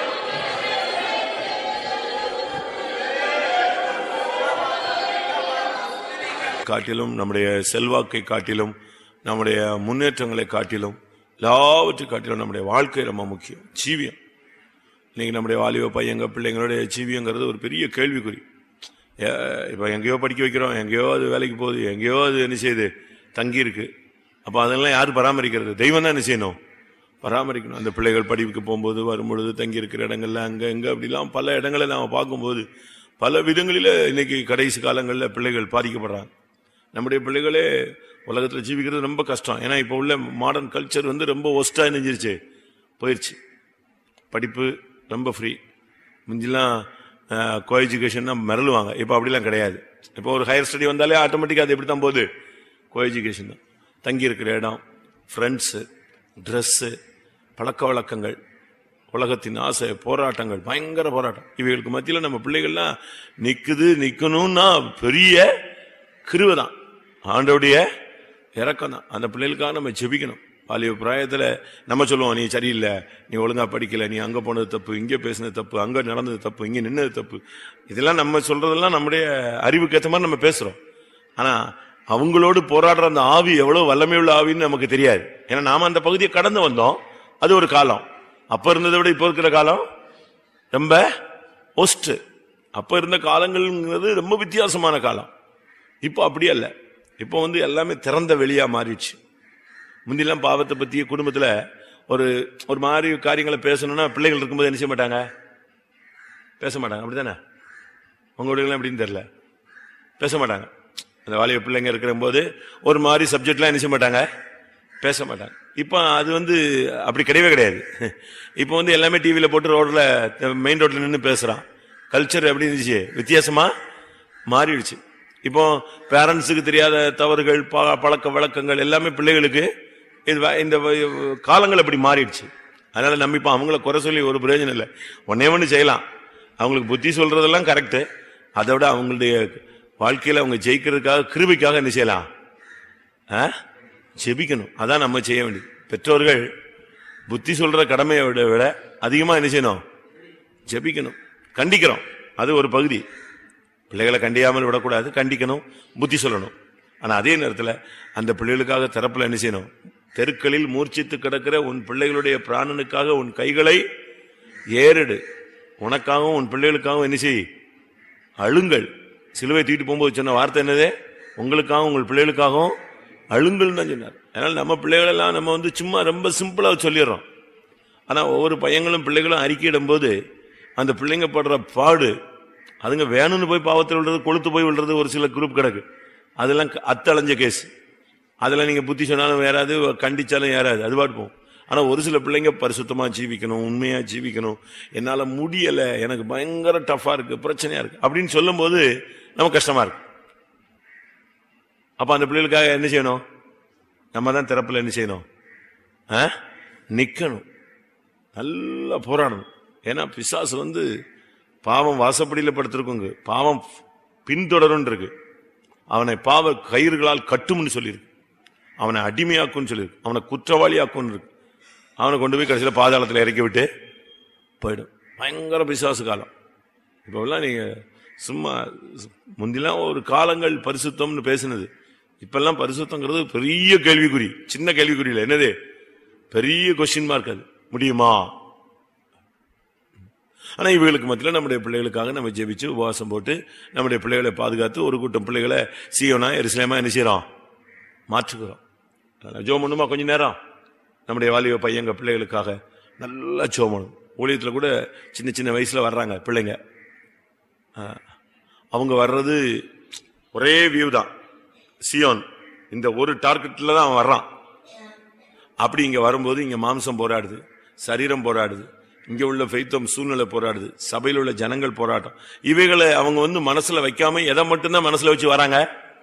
காட்டிலும் நம்முடைய செல்வாக்கை காட்டிலும் நம்முடைய முன்னேற்றங்களை காட்டிலும் எல்லாவற்றை காட்டிலும் நம்முடைய வாழ்க்கை ரொம்ப முக்கியம். ஜீவியம் இன்னைக்கு நம்முடைய வாலிப பையங்க பிள்ளைங்களுடைய ஜீவியங்கிறது ஒரு பெரிய கேள்விக்குறி. இப்போ எங்கேயோ படிக்க வைக்கிறோம், எங்கேயோ அது வேலைக்கு போகுது, எங்கேயோ அது என்ன செய்யுது, தங்கி இருக்கு. அப்போ அதெல்லாம் யார் பராமரிக்கிறது? தெய்வம் தான் என்ன செய்யணும், பராமரிக்கணும். அந்த பிள்ளைகள் படிப்புக்கு போகும்போது வரும்பொழுது தங்கி இருக்கிற இடங்கள்ல அங்கே எங்கே அப்படிலாம் பல இடங்களை நாம் பார்க்கும்போது பல விதங்களில் இன்னைக்கு கடைசி காலங்களில் பிள்ளைகள் பாதிக்கப்படுறாங்க. நம்முடைய பிள்ளைகளே உலகத்தில் ஜீவிக்கிறது ரொம்ப கஷ்டம். ஏன்னா இப்போ உள்ள மாடர்ன் கல்ச்சர் வந்து ரொம்ப ஒஸ்டாக நினைஞ்சிருச்சு, போயிடுச்சு. படிப்பு ரொம்ப ஃப்ரீ. முந்திலாம் கோ எஜுகேஷன் தான் மிரளுவாங்க, இப்போ அப்படிலாம் கிடையாது. இப்போ ஒரு ஹையர் ஸ்டடி வந்தாலே ஆட்டோமேட்டிக்காக அது எப்படி தான் போகுது, கோ எஜுகேஷன் தான். தங்கி இருக்கிற இடம், ஃப்ரெண்ட்ஸு, ட்ரெஸ்ஸு, பழக்க வழக்கங்கள், உலகத்தின் ஆசை, போராட்டங்கள், பயங்கர போராட்டம். இவைகளுக்கு மத்தியில் நம்ம பிள்ளைகள்லாம் நிற்குது. நிற்கணும்னா பெரிய கிருவை தான், ஆண்டோடைய இறக்கம் தான். அந்த பிள்ளைகளுக்காக நம்ம ஜெபிக்கணும். வாலிப பிராயத்தில் நம்ம சொல்லுவோம், நீ சரியில்லை, நீ ஒழுங்கா படிக்கல, நீ அங்கே போனது தப்பு, இங்கே பேசினது தப்பு, அங்கே நடந்தது தப்பு, இங்கே நின்னது தப்பு. இதெல்லாம் நம்ம சொல்றதெல்லாம் நம்முடைய அறிவுக்கு ஏற்ற மாதிரி நம்ம பேசுறோம். ஆனா அவங்களோடு போராடுற அந்த ஆவி எவ்வளவு வல்லமையுள்ள ஆவின்னு நமக்கு தெரியாது. ஏன்னா நாம அந்த பகுதியை கடந்து வந்தோம். அது ஒரு காலம். அப்ப இருந்ததை விட இப்ப இருக்கிற காலம் ரொம்ப ஒஸ்ட். அப்ப இருந்த காலங்கள்ங்கிறது ரொம்ப வித்தியாசமான காலம். இப்போ அப்படி அல்ல. இப்போ வந்து எல்லாமே திறந்த வெளியா மாறிடுச்சு. முந்திலாம் பாவத்தை பத்தி குடும்பத்துல ஒரு ஒரு மாதிரி காரியங்களை பேசணும்னா பிள்ளைகள் இருக்கும்போது என்ன செய்ய மாட்டாங்க, பேச மாட்டாங்க. அப்படித்தானே? உங்க வீடுகள்லாம் எப்படின்னு தெரியல, பேச மாட்டாங்க. அந்த வாலிப பிள்ளைங்க இருக்கிற போது ஒரு மாதிரி சப்ஜெக்ட்லாம் என்ன செய்ய மாட்டாங்க, பேச மாட்டாங்க. இப்போ அது வந்து அப்படி கிடையவே கிடையாது. இப்போ வந்து எல்லாமே டிவியில போட்டு ரோட்ல மெயின் ரோட்ல நின்று பேசுறான். கல்ச்சர் எப்படி இருந்துச்சு, வித்தியாசமா மாறிடுச்சு. இப்போ பேரண்ட்ஸுக்கு தெரியாத தவறுகள், பழக்க வழக்கங்கள் எல்லாமே பிள்ளைகளுக்கு இது இந்த காலங்கள் அப்படி மாறிடுச்சு. அதனால நம்ம இப்போ அவங்கள குறை சொல்லி ஒரு பிரயோஜனம் இல்லை. ஒன்னே ஒன்று செய்யலாம், அவங்களுக்கு புத்தி சொல்றதெல்லாம் கரெக்டு. அதை விட அவங்களுடைய வாழ்க்கையில அவங்க ஜெயிக்கிறதுக்காக கிருபைக்காக என்ன செய்யலாம், ஜெபிக்கணும். அதான் நம்ம செய்ய வேண்டியது. பெற்றோர்கள் புத்தி சொல்ற கடமையை விட விட அதிகமா என்ன செய்யணும், ஜெபிக்கணும். கண்டிக்கிறோம், அது ஒரு பகுதி. பிள்ளைகளை கண்டியாமல் விடக்கூடாது, கண்டிக்கணும், புத்தி சொல்லணும். ஆனா அதே நேரத்தில் அந்த பிள்ளைகளுக்காக தரப்புல என்ன செய்யணும், தெருக்களில் மூர்ச்சித்து கிடக்கிற உன் பிள்ளைகளுடைய பிராணனுக்காக உன் கைகளை ஏறிடு, உனக்காகவும் உன் பிள்ளைகளுக்காகவும் என்ன செய், அழுங்கள். சிலுவை தூக்கிட்டு போகும்போது சொன்ன வார்த்தை என்னது, உங்களுக்காகவும் உங்கள் பிள்ளைகளுக்காகவும் அழுங்கள் தான் சொன்னார். அதனால நம்ம பிள்ளைகள் எல்லாம் நம்ம வந்து சும்மா ரொம்ப சிம்பிளா சொல்லிடுறோம். ஆனா ஒவ்வொரு பையங்களும் பிள்ளைகளும் அறிக்கையிடும் போது அந்த பிள்ளைங்க படுற பாடு, அதுங்க வேணும்னு போய் பாவத்தில் விழுறது, கொளுத்து போய் விழுறது ஒரு சில குரூப் கிடக்கு. அதெல்லாம் அத்தளைஞ்ச கேஸ். அதெல்லாம் நீங்க புத்தி சொன்னாலும் ஏறாது, கண்டிச்சாலும் ஏறாது, அது பாட்டு போகும். ஆனா ஒரு சில பிள்ளைங்க பரிசுத்தமா ஜீவிக்கணும், உண்மையா ஜீவிக்கணும், என்னால முடியல, எனக்கு பயங்கர டஃபா இருக்கு, பிரச்சனையா இருக்கு அப்படின்னு சொல்லும் போது நமக்கு கஷ்டமா இருக்கு. அப்ப அந்த பிள்ளைகளுக்காக என்ன செய்யணும், நம்ம தான் திறப்புல என்ன செய்யணும், நிக்கணும், நல்லா போராடணும். ஏன்னா பிசாசு வந்து பாவம் வாசப்படியில படுத்திருக்குங்க, பாவம் பின்தொடரும் இருக்கு. அவனை பாவ கயிறுகளால் கட்டும்னு சொல்லியிருக்கு, அவனை அடிமையாக்குன்னு சொல்லியிருக்கு, அவனை குற்றவாளியாக்குன்னு இருக்கு. அவனை கொண்டு போய் கடைசியில் பாதாளத்தில் இறக்கி விட்டு போயிடும். பயங்கர பிசாசு காலம். இப்போ எல்லாம் நீங்க சும்மா முந்திலாம் ஒரு காலங்கள் பரிசுத்தம்னு பேசினது, இப்பெல்லாம் பரிசுத்தங்கிறது பெரிய கேள்விக்குறி. சின்ன கேள்விக்குறியில் என்னது, பெரிய கொஸ்டின் மார்க். அது முடியுமா? ஆனா இவங்களுக்கு மத்தியில் நம்முடைய பிள்ளைகளுக்காக நம்ம ஜெபிச்சு உபவாசம் போட்டு நம்முடைய பிள்ளைகளை பாதுகாத்து ஒரு கூட்டம் பிள்ளைகளை சீயோனா எருசலேமா என்ன செய்யறோம், மாற்றுகிறோம். ஜோம் பண்ணுமா கொஞ்ச நேரம் நம்முடைய வாலிப பையங்க பிள்ளைகளுக்காக நல்லா ஜோம் பண்ணும். ஊழியத்தில் கூட சின்ன சின்ன வயசுல வர்றாங்க பிள்ளைங்க, அவங்க வர்றது ஒரே வியூ தான், சியோன், இந்த ஒரு டார்கெட்ல தான் அவன் வர்றான். அப்படி இங்க வரும்போது இங்க மாம்சம் போராடுது, சரீரம் போராடுது, இங்க உள்ள ஃபெய்த்தம் சூழ்நிலை போராடுது, சபையில் உள்ள ஜனங்கள் போராட்டம். இவைகளை அவங்க வந்து மனசுல வைக்காம எதை மட்டும்தான் மனசுல வச்சு வராங்க,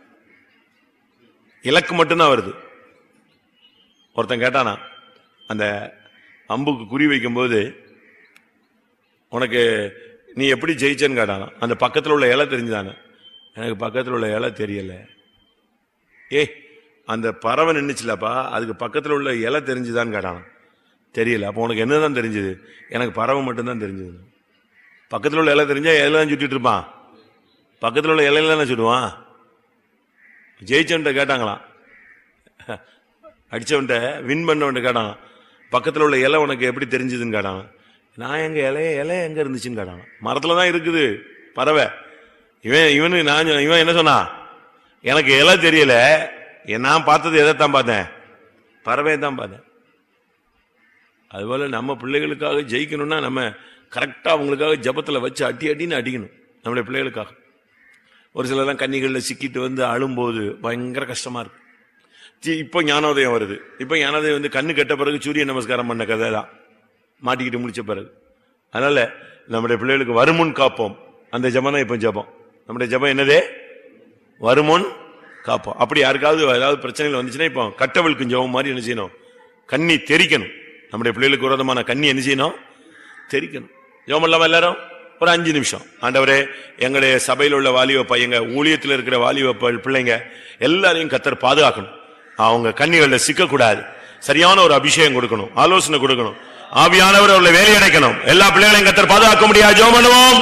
இலக்கு மட்டும்தான் வருது. ஒருத்தன் கேட்டானா, அந்த அம்புக்கு குறி வைக்கும் போது உனக்கு நீ எப்படி ஜெயிச்சேன்னு கேட்டானா. அந்த பக்கத்தில் உள்ள இலை தெரிஞ்சுதானே. எனக்கு பக்கத்தில் உள்ள இலை தெரியல. ஏ அந்த பறவை நின்றுச்சுலப்பா, அதுக்கு பக்கத்தில் உள்ள இலை தெரிஞ்சுதான்னு கேட்டானா. தெரியல. அப்போ உனக்கு என்னதான் தெரிஞ்சது? எனக்கு பறவை மட்டும்தான் தெரிஞ்சது. பக்கத்தில் உள்ள இலை தெரிஞ்சா இலை தான் சுட்டிட்டு இருப்பான், பக்கத்தில் உள்ள இலையில தானே சுடுவான். ஜெயிச்சவன்ட்ட கேட்டாங்களாம், அடிச்சவன்ட்ட வின் பண்ணவன்ட்ட கேட்டாங்க, பக்கத்தில் உள்ள இலை உனக்கு எப்படி தெரிஞ்சதுன்னு கேட்டாங்க. நான் எங்க இலைய இலை எங்க இருந்துச்சுன்னு கேட்டாங்க. மரத்துல தான் இருக்குது பறவை. இவன் இவனு நான் இவன் என்ன சொன்னா, எனக்கு இலை தெரியல, நான் பார்த்தது எதைத்தான் பார்த்தேன், பறவையை தான் பார்த்தேன். அதுபோல நம்ம பிள்ளைகளுக்காக ஜெயிக்கணும்னா நம்ம கரெக்டா அவங்களுக்காக ஜபத்துல வச்சு அட்டி அட்டின்னு அடிக்கணும் நம்முடைய பிள்ளைகளுக்காக. ஒரு சிலர்லாம் கன்னிகளில் சிக்கிட்டு வந்து அழும்போது பயங்கர கஷ்டமா இருக்கு. இப்போ ஞானோதயம் வருது. இப்போ ஞானோதயம் வந்து கண்ணு கெட்ட பிறகு சூரிய நமஸ்காரம் பண்ண கதை தான், மாட்டிக்கிட்டு முடிச்ச பிறகு. அதனால நம்முடைய பிள்ளைகளுக்கு வருமுன் காப்போம், அந்த ஜபம் தான் இப்போ ஜபம். நம்முடைய ஜபம் என்னதே, வருமுன் காப்போம். அப்படி யாருக்காவது ஏதாவது பிரச்சனைகள் வந்துச்சுன்னா இப்போ கட்டவளுக்கு ஜபம் மாதிரி என்ன செய்யணும், கண்ணி தெரிக்கணும். நம்முடைய பிள்ளைகளுக்கு விரோதமான கண்ணி என்ன செய்யணும், தெரிக்கணும். ஜபம் இல்லாம எல்லாரும் ஒரு அஞ்சு நிமிஷம், ஆண்டவரே எங்களுடைய சபையில் உள்ள வாலிப பையங்க, ஊழியத்தில் இருக்கிற வாலிப பிள்ளைங்க எல்லாரையும் கர்த்தர் பாதுகாக்கணும், அவங்க கண்ணிகள்ல சிக்கக்கூடாது, சரியான ஒரு அபிஷேகம் கொடுக்கணும், ஆலோசனை கொடுக்கணும், ஆவியானவர் அவர்களை வேலையடைக்கணும். எல்லா பிள்ளைகளையும் கர்த்தர் பாதுகாக்க முடியாது. ஜெபம் பண்ணுவோம்.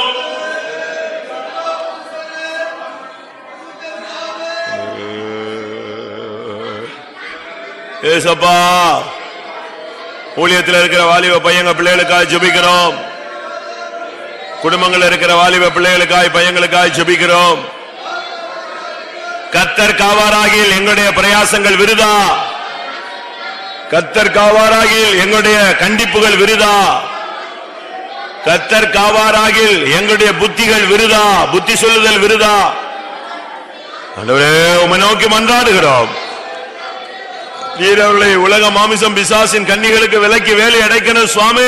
ஏசப்பா, ஊழியத்தில் இருக்கிற வாலிப பையங்க பிள்ளைகளுக்காக ஜெபிக்கிறோம், குடும்பங்கள் இருக்கிற வாலிப பிள்ளைகளுக்காய் பையங்களுக்காய் ஜெபிக்கிறோம். கர்த்தர் கர்த்தர் காவாராகில் எங்களுடைய பிரயாசங்கள் விருதா, கர்த்தர் காவாராகில் எங்களுடைய கண்டிப்புகள் விருதா, கர்த்தர் காவாராகில் எங்களுடைய புத்திகள் விருதா, புத்தி சொல்லுதல் விருதா. ஆண்டவரே உம்மை நோக்கி மன்றாடுகிறோம். நீரவர்களை உலக மாமிசம் பிசாசின் கன்னிகளுக்கு விலக்கி வேலை அடைக்கணும் சுவாமி.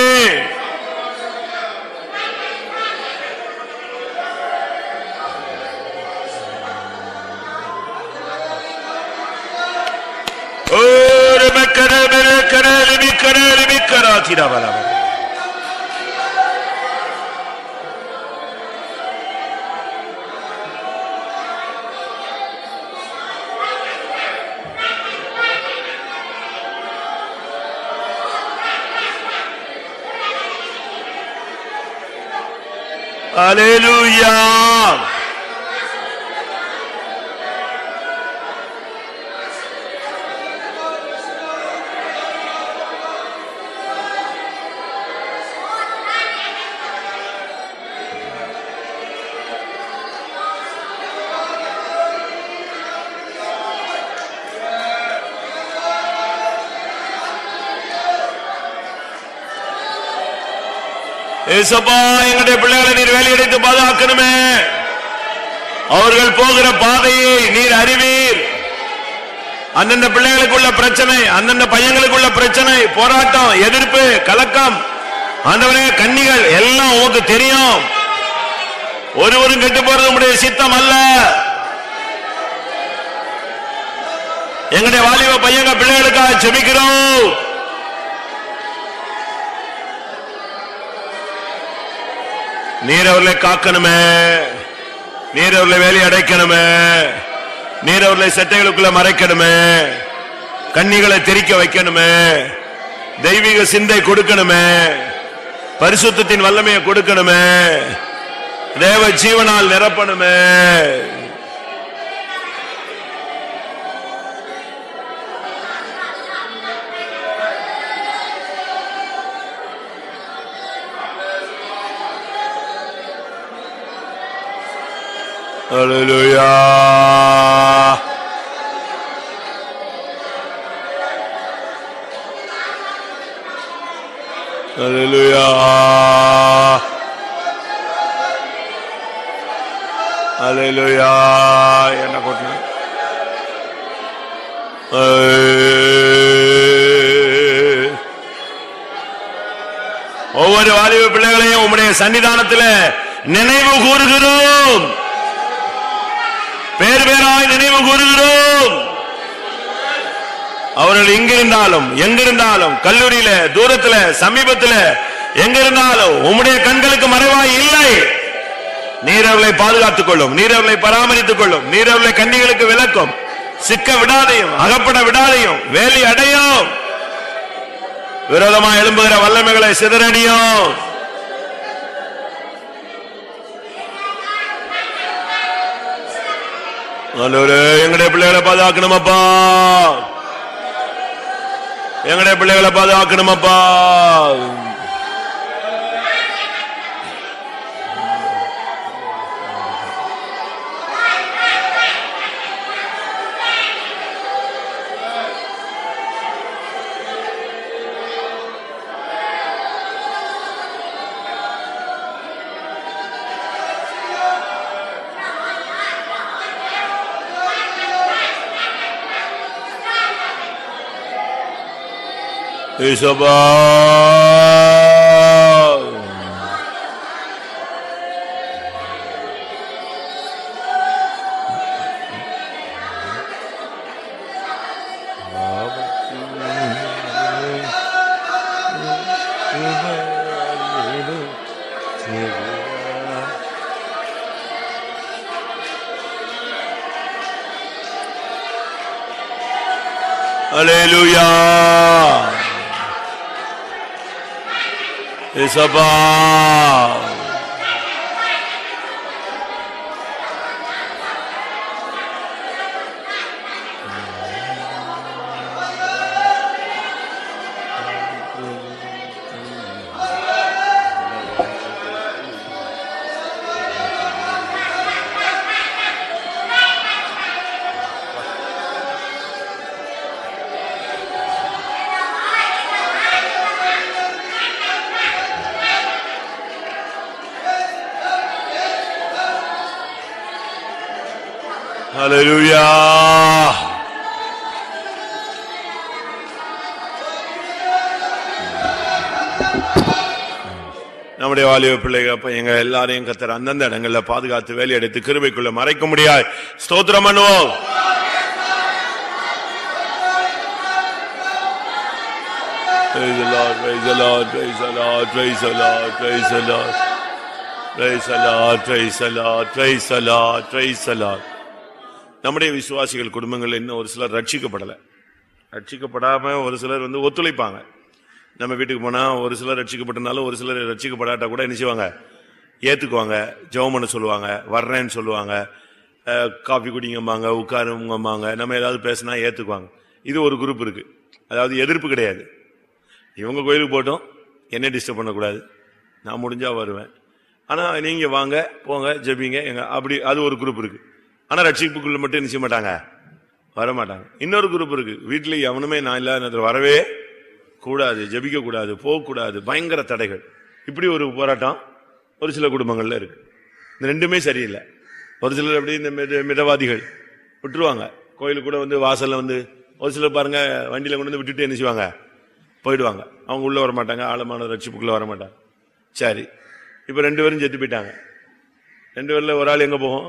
Hallelujah. ஏசப்பா எங்களுடைய பிள்ளைகளை நீர் வேலையடைத்து பாதுகாக்கணுமே. அவர்கள் போகிற பாதையை நீர் அறிவீர். அந்தந்த பிள்ளைகளுக்குள்ள பிரச்சனை, அந்தந்த பையங்களுக்குள்ள பிரச்சனை, போராட்டம், எதிர்ப்பு, கலக்கம், ஆண்டவரே கன்னிகள் எல்லாம் உமக்கு தெரியும். ஒருவரும் கெட்டு போறது உம்முடைய சித்தம் அல்ல. எங்களுடைய வாலிப பையங்க பிள்ளைகளுக்காக ஜெபிக்கிறோம். நீர் அவர்களை காக்கணுமே, நீர் அவர்களை வேலை அடைக்கணுமே, நீர் அவர்களை சட்டைகளுக்குள்ள மறைக்கணுமே, கன்னிகளை தெரிக்க வைக்கணுமே, தெய்வீக சிந்தை கொடுக்கணுமே, பரிசுத்தத்தின் வல்லமையை கொடுக்கணுமே, தேவ ஜீவனால் நிரப்பணுமே. Hallelujah. Hallelujah. Hallelujah. என்ன கொட்டணும்? ஒவ்வொரு வாலிப பிள்ளைகளையும் உம்முடைய சன்னிதானத்தில் நினைவு கூறுகிறோம். பேர் பேராய் நினைவு கூறுகிறோம். அவர்கள் எங்கிருந்தாலும் எங்கிருந்தாலும், கல்லூரியில, தூரத்துல, சமீபத்துல, எங்கிருந்தாலும் உம்முடைய கண்களுக்கு மறைவாய் இல்லை. நீர் அவர்களை பாதுகாத்துக் கொள்ளும், நீர் அவர்களை பராமரித்துக் கொள்ளும், நீர் அவர்களை கன்னிகளுக்கு விலக்கும், சிக்க விடாதையும், அகப்பட விடாதையும், வேலி அடையும், விரோதமாக எழும்புகிற வல்லமைகளை சிதறடியும். எங்களுடைய பிள்ளைகளை பாதுகாக்கணும் அப்பா, எங்களுடைய பிள்ளைகளை பாதுகாக்கணும் அப்பா. Isabah. Hallelujah. Isabah. ஹல்லேலூயா. நம்முடைய வாலிப பிள்ளைகள் அப்ப எங்க எல்லாரையும் கர்த்தர் அந்தந்த இடங்கள்ல பாதுகாத்து வேலை எடுத்து கிருபைக்குள்ள மறைக்க முடியாது. ஸ்தோத்திரம் பண்ணுவோம். Praise the Lord, praise the Lord, praise the Lord, praise the Lord, praise the Lord, praise the Lord, praise the Lord, praise the Lord, praise the Lord. நம்முடைய விசுவாசிகள் குடும்பங்கள் இன்னும் ஒரு சிலர் ரட்சிக்கப்படலை. ரட்சிக்கப்படாம ஒரு சிலர் வந்து ஒத்துழைப்பாங்க. நம்ம வீட்டுக்கு போனா ஒரு சிலர் ரட்சிக்கப்பட்டனாலும் ஒரு சிலர் ரட்சிக்கப்படாட்டா கூட என்ன செய்வாங்க, ஏத்துக்குவாங்க, ஜெபம் பண்ண சொல்லுவாங்க, வர்றேன்னு சொல்லுவாங்க, காபி குடிங்கம்பாங்க, உட்காருங்கம்பாங்க, நம்ம ஏதாவது பேசினா ஏத்துக்குவாங்க. இது ஒரு குரூப் இருக்கு. அதாவது எதிர்ப்பு கிடையாது. இவங்க கோயிலுக்கு போட்டோம், என்ன டிஸ்டர்ப் பண்ணக்கூடாது, நான் முடிஞ்சா வருவேன், ஆனா நீங்க வாங்க போங்க ஜெபிங்க எங்க அப்படி. அது ஒரு குரூப் இருக்கு. ஆனா ரட்சிப்புக்குள்ள மட்டும் நிச்சய மாட்டாங்க, வரமாட்டாங்க. இன்னொரு குரூப் இருக்கு, வீட்டுல எவனுமே நான் இல்லாத வரவே கூடாது, ஜெபிக்க கூடாது, போக கூடாது, பயங்கர தடைகள். இப்படி ஒரு போராட்டம் ஒரு சில குடும்பங்கள்ல இருக்கு. இந்த ரெண்டுமே சரியில்லை. ஒரு சிலர் அப்படி இந்த மிதவாதிகள் விட்டுருவாங்க, கோயிலுக்கு கூட வந்து வாசல்ல வந்து ஒரு சிலர் பாருங்க வண்டியில கொண்டு வந்து விட்டுட்டு என்ன செய்வாங்க, போயிடுவாங்க. அவங்க உள்ள வரமாட்டாங்க, ஆழமான ரட்சிப்புக்குள்ள வரமாட்டாங்க. சரி, இப்ப ரெண்டு பேரும் செத்து போயிட்டாங்க. ரெண்டு பேர்ல ஒரு ஆள் எங்க போகும்?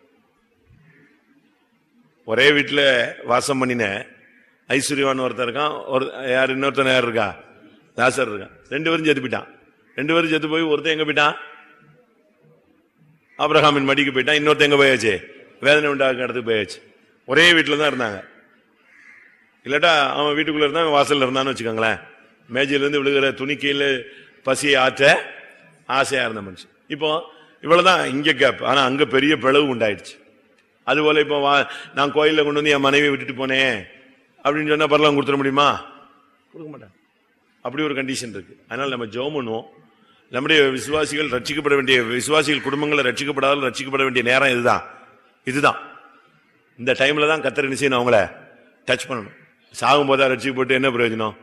ஒரே வீட்டுல வாசம் பண்ணின ஐஸ்வர்யவான் ஒருத்தர் இருக்கான், ஒரு யார் இன்னொருத்தன் யார் இருக்கா, லாசர் இருக்கான். ரெண்டு பேரும் செத்து போயிட்டான். ரெண்டு பேரும் செத்து போய் ஒருத்தன் எங்க போயிட்டான், ஆபிரகாமின் மடிக்கு போயிட்டான். இன்னொருத்தன் எங்க போயாச்சு, வேதனை உண்டாக்க இடத்துக்கு போயாச்சு. ஒரே வீட்டுல தான் இருந்தாங்க. இல்லாட்டா அவன் வீட்டுக்குள்ள இருந்தா வாசல்ல இருந்தான்னு வச்சுக்கோங்களேன், மேஜையில இருந்து விழுகிற துணி கீழே பசியை ஆற்ற ஆசையா இருந்த மனுஷன். இப்போ இவ்வளவுதான் இங்க கேப். ஆனா அங்க பெரிய பிளவு உண்டாயிடுச்சு. அது போல இப்போ நான் கோயில கொண்டு வந்து என் மனைவியை விட்டுட்டு போனேன் அப்படின்னு சொன்னா பரலாம் கொடுத்துட முடியுமா? கொடுக்க மாட்டாங்க. அப்படி ஒரு கண்டிஷன் இருக்கு. அதனால நம்ம ஜெபம் பண்ணுவோம். நம்முடைய விசுவாசிகள் ரட்சிக்கப்பட வேண்டிய விசுவாசிகள் குடும்பங்களை ரட்சிக்கப்படாத ரட்சிக்கப்பட வேண்டிய நேரம் இதுதான். இதுதான் இந்த டைம்ல தான் கர்த்தர் என்ன செய்யணும், அவங்கள டச் பண்ணணும். சாகும் போதா ரட்சிக்கப்பட்டு என்ன பிரயோஜனம்?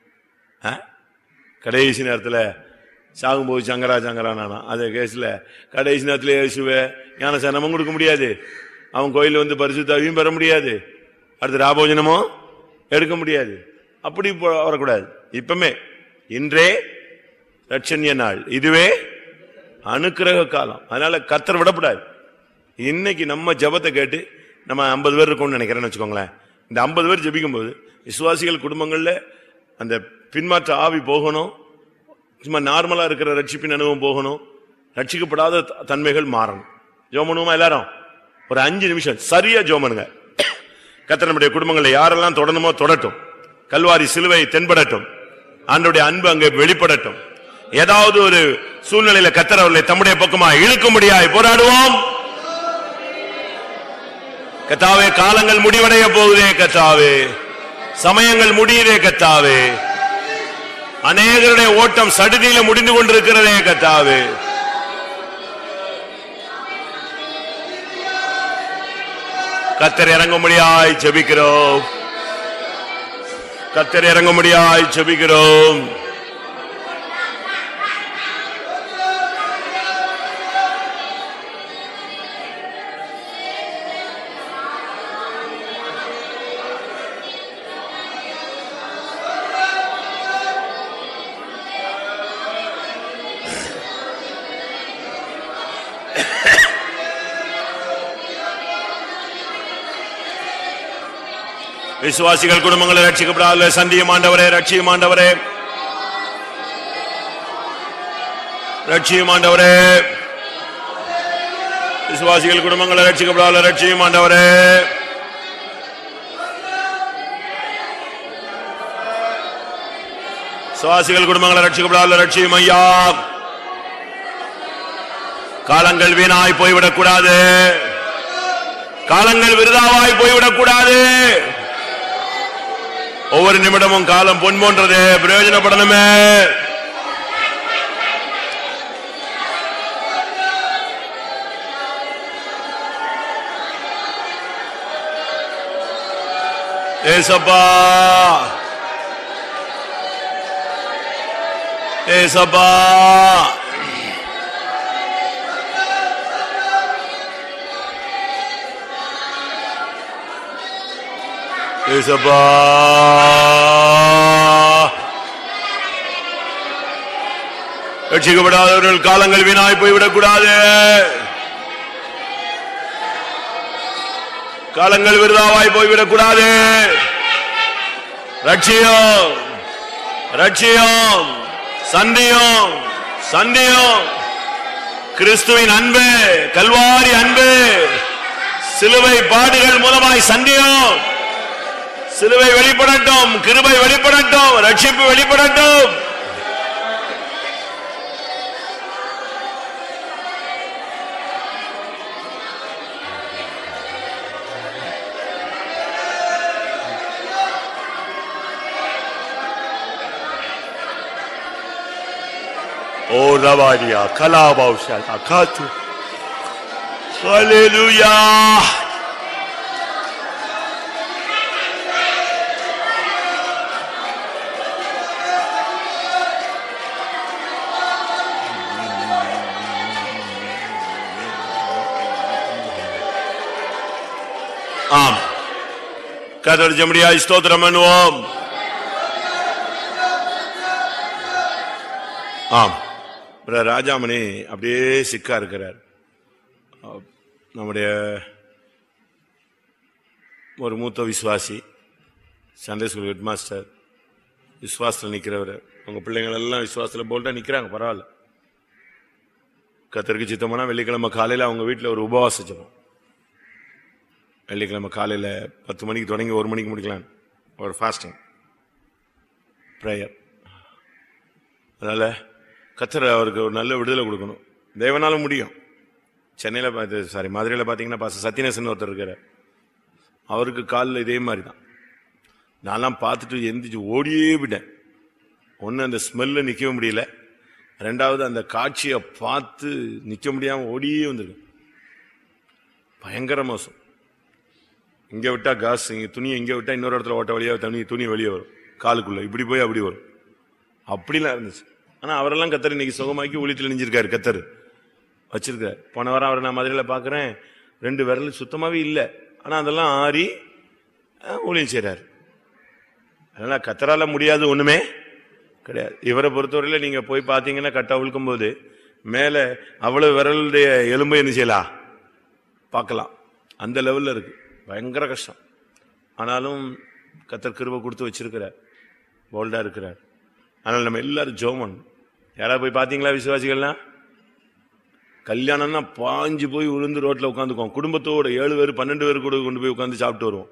கடைசி நேரத்தில் சாகும்போது சங்கரா சங்கரானா அதே கேஸ்ல கடைசி நேரத்தில் இயேசுவே ஞானஸ்நானமும் கொடுக்க முடியாது, அவன் கோயில வந்து பரிசுத்தாவியும் பெற முடியாது, அடுத்து ராபோஜனமும் எடுக்க முடியாது. அப்படி வரக்கூடாது. இப்பமே இன்றே ரட்சண்ய நாள், இதுவே அனுக்கிரக காலம். அதனால கர்த்தர் விடக்கூடாது. இன்னைக்கு நம்ம ஜபத்தை கேட்டு நம்ம ஐம்பது பேர் இருக்கோம்னு நினைக்கிறேன்னு வச்சுக்கோங்களேன். இந்த ஐம்பது பேர் ஜபிக்கும் போது விசுவாசிகள் குடும்பங்கள்ல அந்த பின்மாற்ற ஆவி போகணும், சும்மா நார்மலா இருக்கிற ரட்சிப்பின் அனுபவம் போகணும், ரட்சிக்கப்படாத தன்மைகள் மாறணும். ஜோமனுமா எல்லாரும் ஒரு அஞ்சு நிமிஷம் சரியா ஜோமனுங்க. கர்த்தர் நம்முடைய குடும்பங்களை யாரெல்லாம் தொடணுமோ தொடட்டும், கல்வாரி சிலுவை தென்படட்டும், ஆண்டவருடைய அன்பு அங்கே வெளிப்படட்டும். ஏதாவது ஒரு சூழ்நிலையில கர்த்தர் அவர்களை தம்முடைய பக்கமா இழுக்க முடியாது போராடுவோம். கர்த்தாவே, காலங்கள் முடிவடைய போகுதே கர்த்தாவே, சமயங்கள் முடியுதே கர்த்தாவே, அநேகருடைய ஓட்டம் சடுதியில முடிந்து கொண்டிருக்கிறதே கர்த்தாவே. கர்த்தர் இறங்கும்படியாய் ஜெபிக்கிறோம், கர்த்தர் இறங்கும்படியாய் ஜெபிக்கிறோம். விசுவாசிகள் குடும்பங்களை ரட்சிக்கப்படாத சந்தியும் ஆண்டவரே, ரட்சியும் ஆண்டவரே, ரட்சியும் ஆண்டவரே. விசுவாசிகள் குடும்பங்களை ரட்சிக்கப்படாத ரட்சியும் ஆண்டவரே. விசுவாசிகள் குடும்பங்களை ரட்சிக்கப்படாத ரட்சியும் ஐயா. காலங்கள் வீணாய் போய்விடக் கூடாது, காலங்கள் விருதாவாய் போய்விடக் கூடாது. ஒவ்வொரு நிமிடமும் காலம் பொன் போன்றது, பிரயோஜனப்படணுமே. ஏசப்பா, ஏசப்பா, ஏசப்பா ரட்சிக்கப்படாதவர்கள் காலங்கள் வீணாய் போய்விடக் கூடாது. காலங்கள் விருதாவாய் போய்விடக் கூடாது. ரட்சியம் ரட்சியம் சந்தியம் சந்தியம் கிறிஸ்துவின் அன்பு, கல்வாரி அன்பு, சிலுவை பாடுகள் மூலமாய் சந்தியம். சிலுவை வெளிப்படட்டும், கிருபை வெளிப்படட்டும், ரட்சிப்பு வெளிப்படட்டும். ஓ ரவாடியா கலாபாவுஷா காத்து. ஹல்லேலூயா. ஆம், கர்த்தர் ஜெபடியாய் ஸ்தோத்திரம் பண்ணுவோம். ஆம், ராஜாமணி அப்படியே சிக்கா இருக்கிறார். நம்முடைய ஒரு மூத்த விசுவாசி, சண்டே ஸ்கூல் ஹெட் மாஸ்டர், விசுவாசத்தில் நிற்கிறவர். உங்க பிள்ளைங்கள் எல்லாம் விசுவாசத்தில் போல்ட்டா நிற்கிறாங்க, பரவாயில்ல. கர்த்தருக்கு சித்தமானா வெள்ளிக்கிழமை காலையில் அவங்க வீட்டில் ஒரு உபவாச ஜெபம். வெள்ளிக்கிழமை காலையில் பத்து மணிக்கு தொடங்கி ஒரு மணிக்கு முடிக்கலாம் ஒரு ஃபாஸ்டிங் ப்ரேயர். அதனால் கர்த்தர் அவருக்கு ஒரு நல்ல விடுதலை கொடுக்கணும். தேவனால முடியும். சென்னையில் பார்த்து சாரி மதுரையில் பார்த்தீங்கன்னா பாச சத்யநேசன் ஒருத்தர் இருக்கிறார். அவருக்கு காலில் இதே மாதிரி தான். நான்லாம் பார்த்துட்டு எந்திரிச்சு ஓடியே விட்டேன். ஒன்று அந்த ஸ்மெல்ல நிற்க முடியல, ரெண்டாவது அந்த காட்சியை பார்த்து நிற்க முடியாமல் ஓடியே வந்துருக்கு. பயங்கர மோசம். இங்கே விட்டா காசு, இங்கே துணியை இங்கே விட்டா இன்னொரு இடத்துல ஓட்ட வழியாக தண்ணி துணி வெளியே வரும், காலுக்குள்ள இப்படி போய் அப்படி வரும். அப்படிலாம் இருந்துச்சு. ஆனால் அவரெல்லாம் கத்தர் இன்னைக்கு சுகமாக்கி ஊழியத்தில் நெஞ்சிருக்காரு, கத்தர் வச்சிருக்காரு. போன வாரம் அவரை நான் மதுரையில் பார்க்குறேன், ரெண்டு விரல் சுத்தமாகவே இல்லை, ஆனால் அதெல்லாம் ஆறி ஊழியம் செய்கிறார். அதனால் கத்தரால் முடியாது ஒன்றுமே கிடையாது. இவரை பொறுத்தவரையில் நீங்கள் போய் பார்த்தீங்கன்னா கட்டை உழுக்கும் போது மேலே அவ்வளோ விரலுடைய எலும்பை என்ன செய்யலாம் பார்க்கலாம். அந்த லெவலில் இருக்கு, பயங்கர கஷ்டம். ஆனாலும் கத்தர் கிருபை கொடுத்து வச்சிருக்கிறார், போல்டா இருக்கிறார். அதனால் நம்ம எல்லாரும் ஜோமன். யாராவது போய் பார்த்தீங்களா விசுவாசிகள்லாம்? கல்யாணம்னா பாஞ்சு போய் விழுந்து ரோட்டில் உட்காந்துக்குவோம், குடும்பத்தோடு ஏழு பேர் பன்னெண்டு பேர் கூட கொண்டு போய் உட்காந்து சாப்பிட்டு வருவோம்.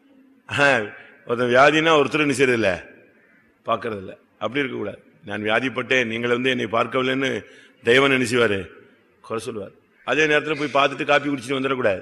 ஒருத்தன் வியாதினா ஒருத்தர் என்ன செய்யறதில்ல, பார்க்கறது இல்லை. அப்படி இருக்கக்கூடாது. நான் வியாதிப்பட்டேன், நீங்கள் வந்து என்னை பார்க்கவில்லைன்னு தெய்வம் நினைச்சுவாரு, குறை சொல்லுவார். அதே நேரத்தில் போய் பார்த்துட்டு காப்பி குடிச்சிட்டு வந்துடக்கூடாது.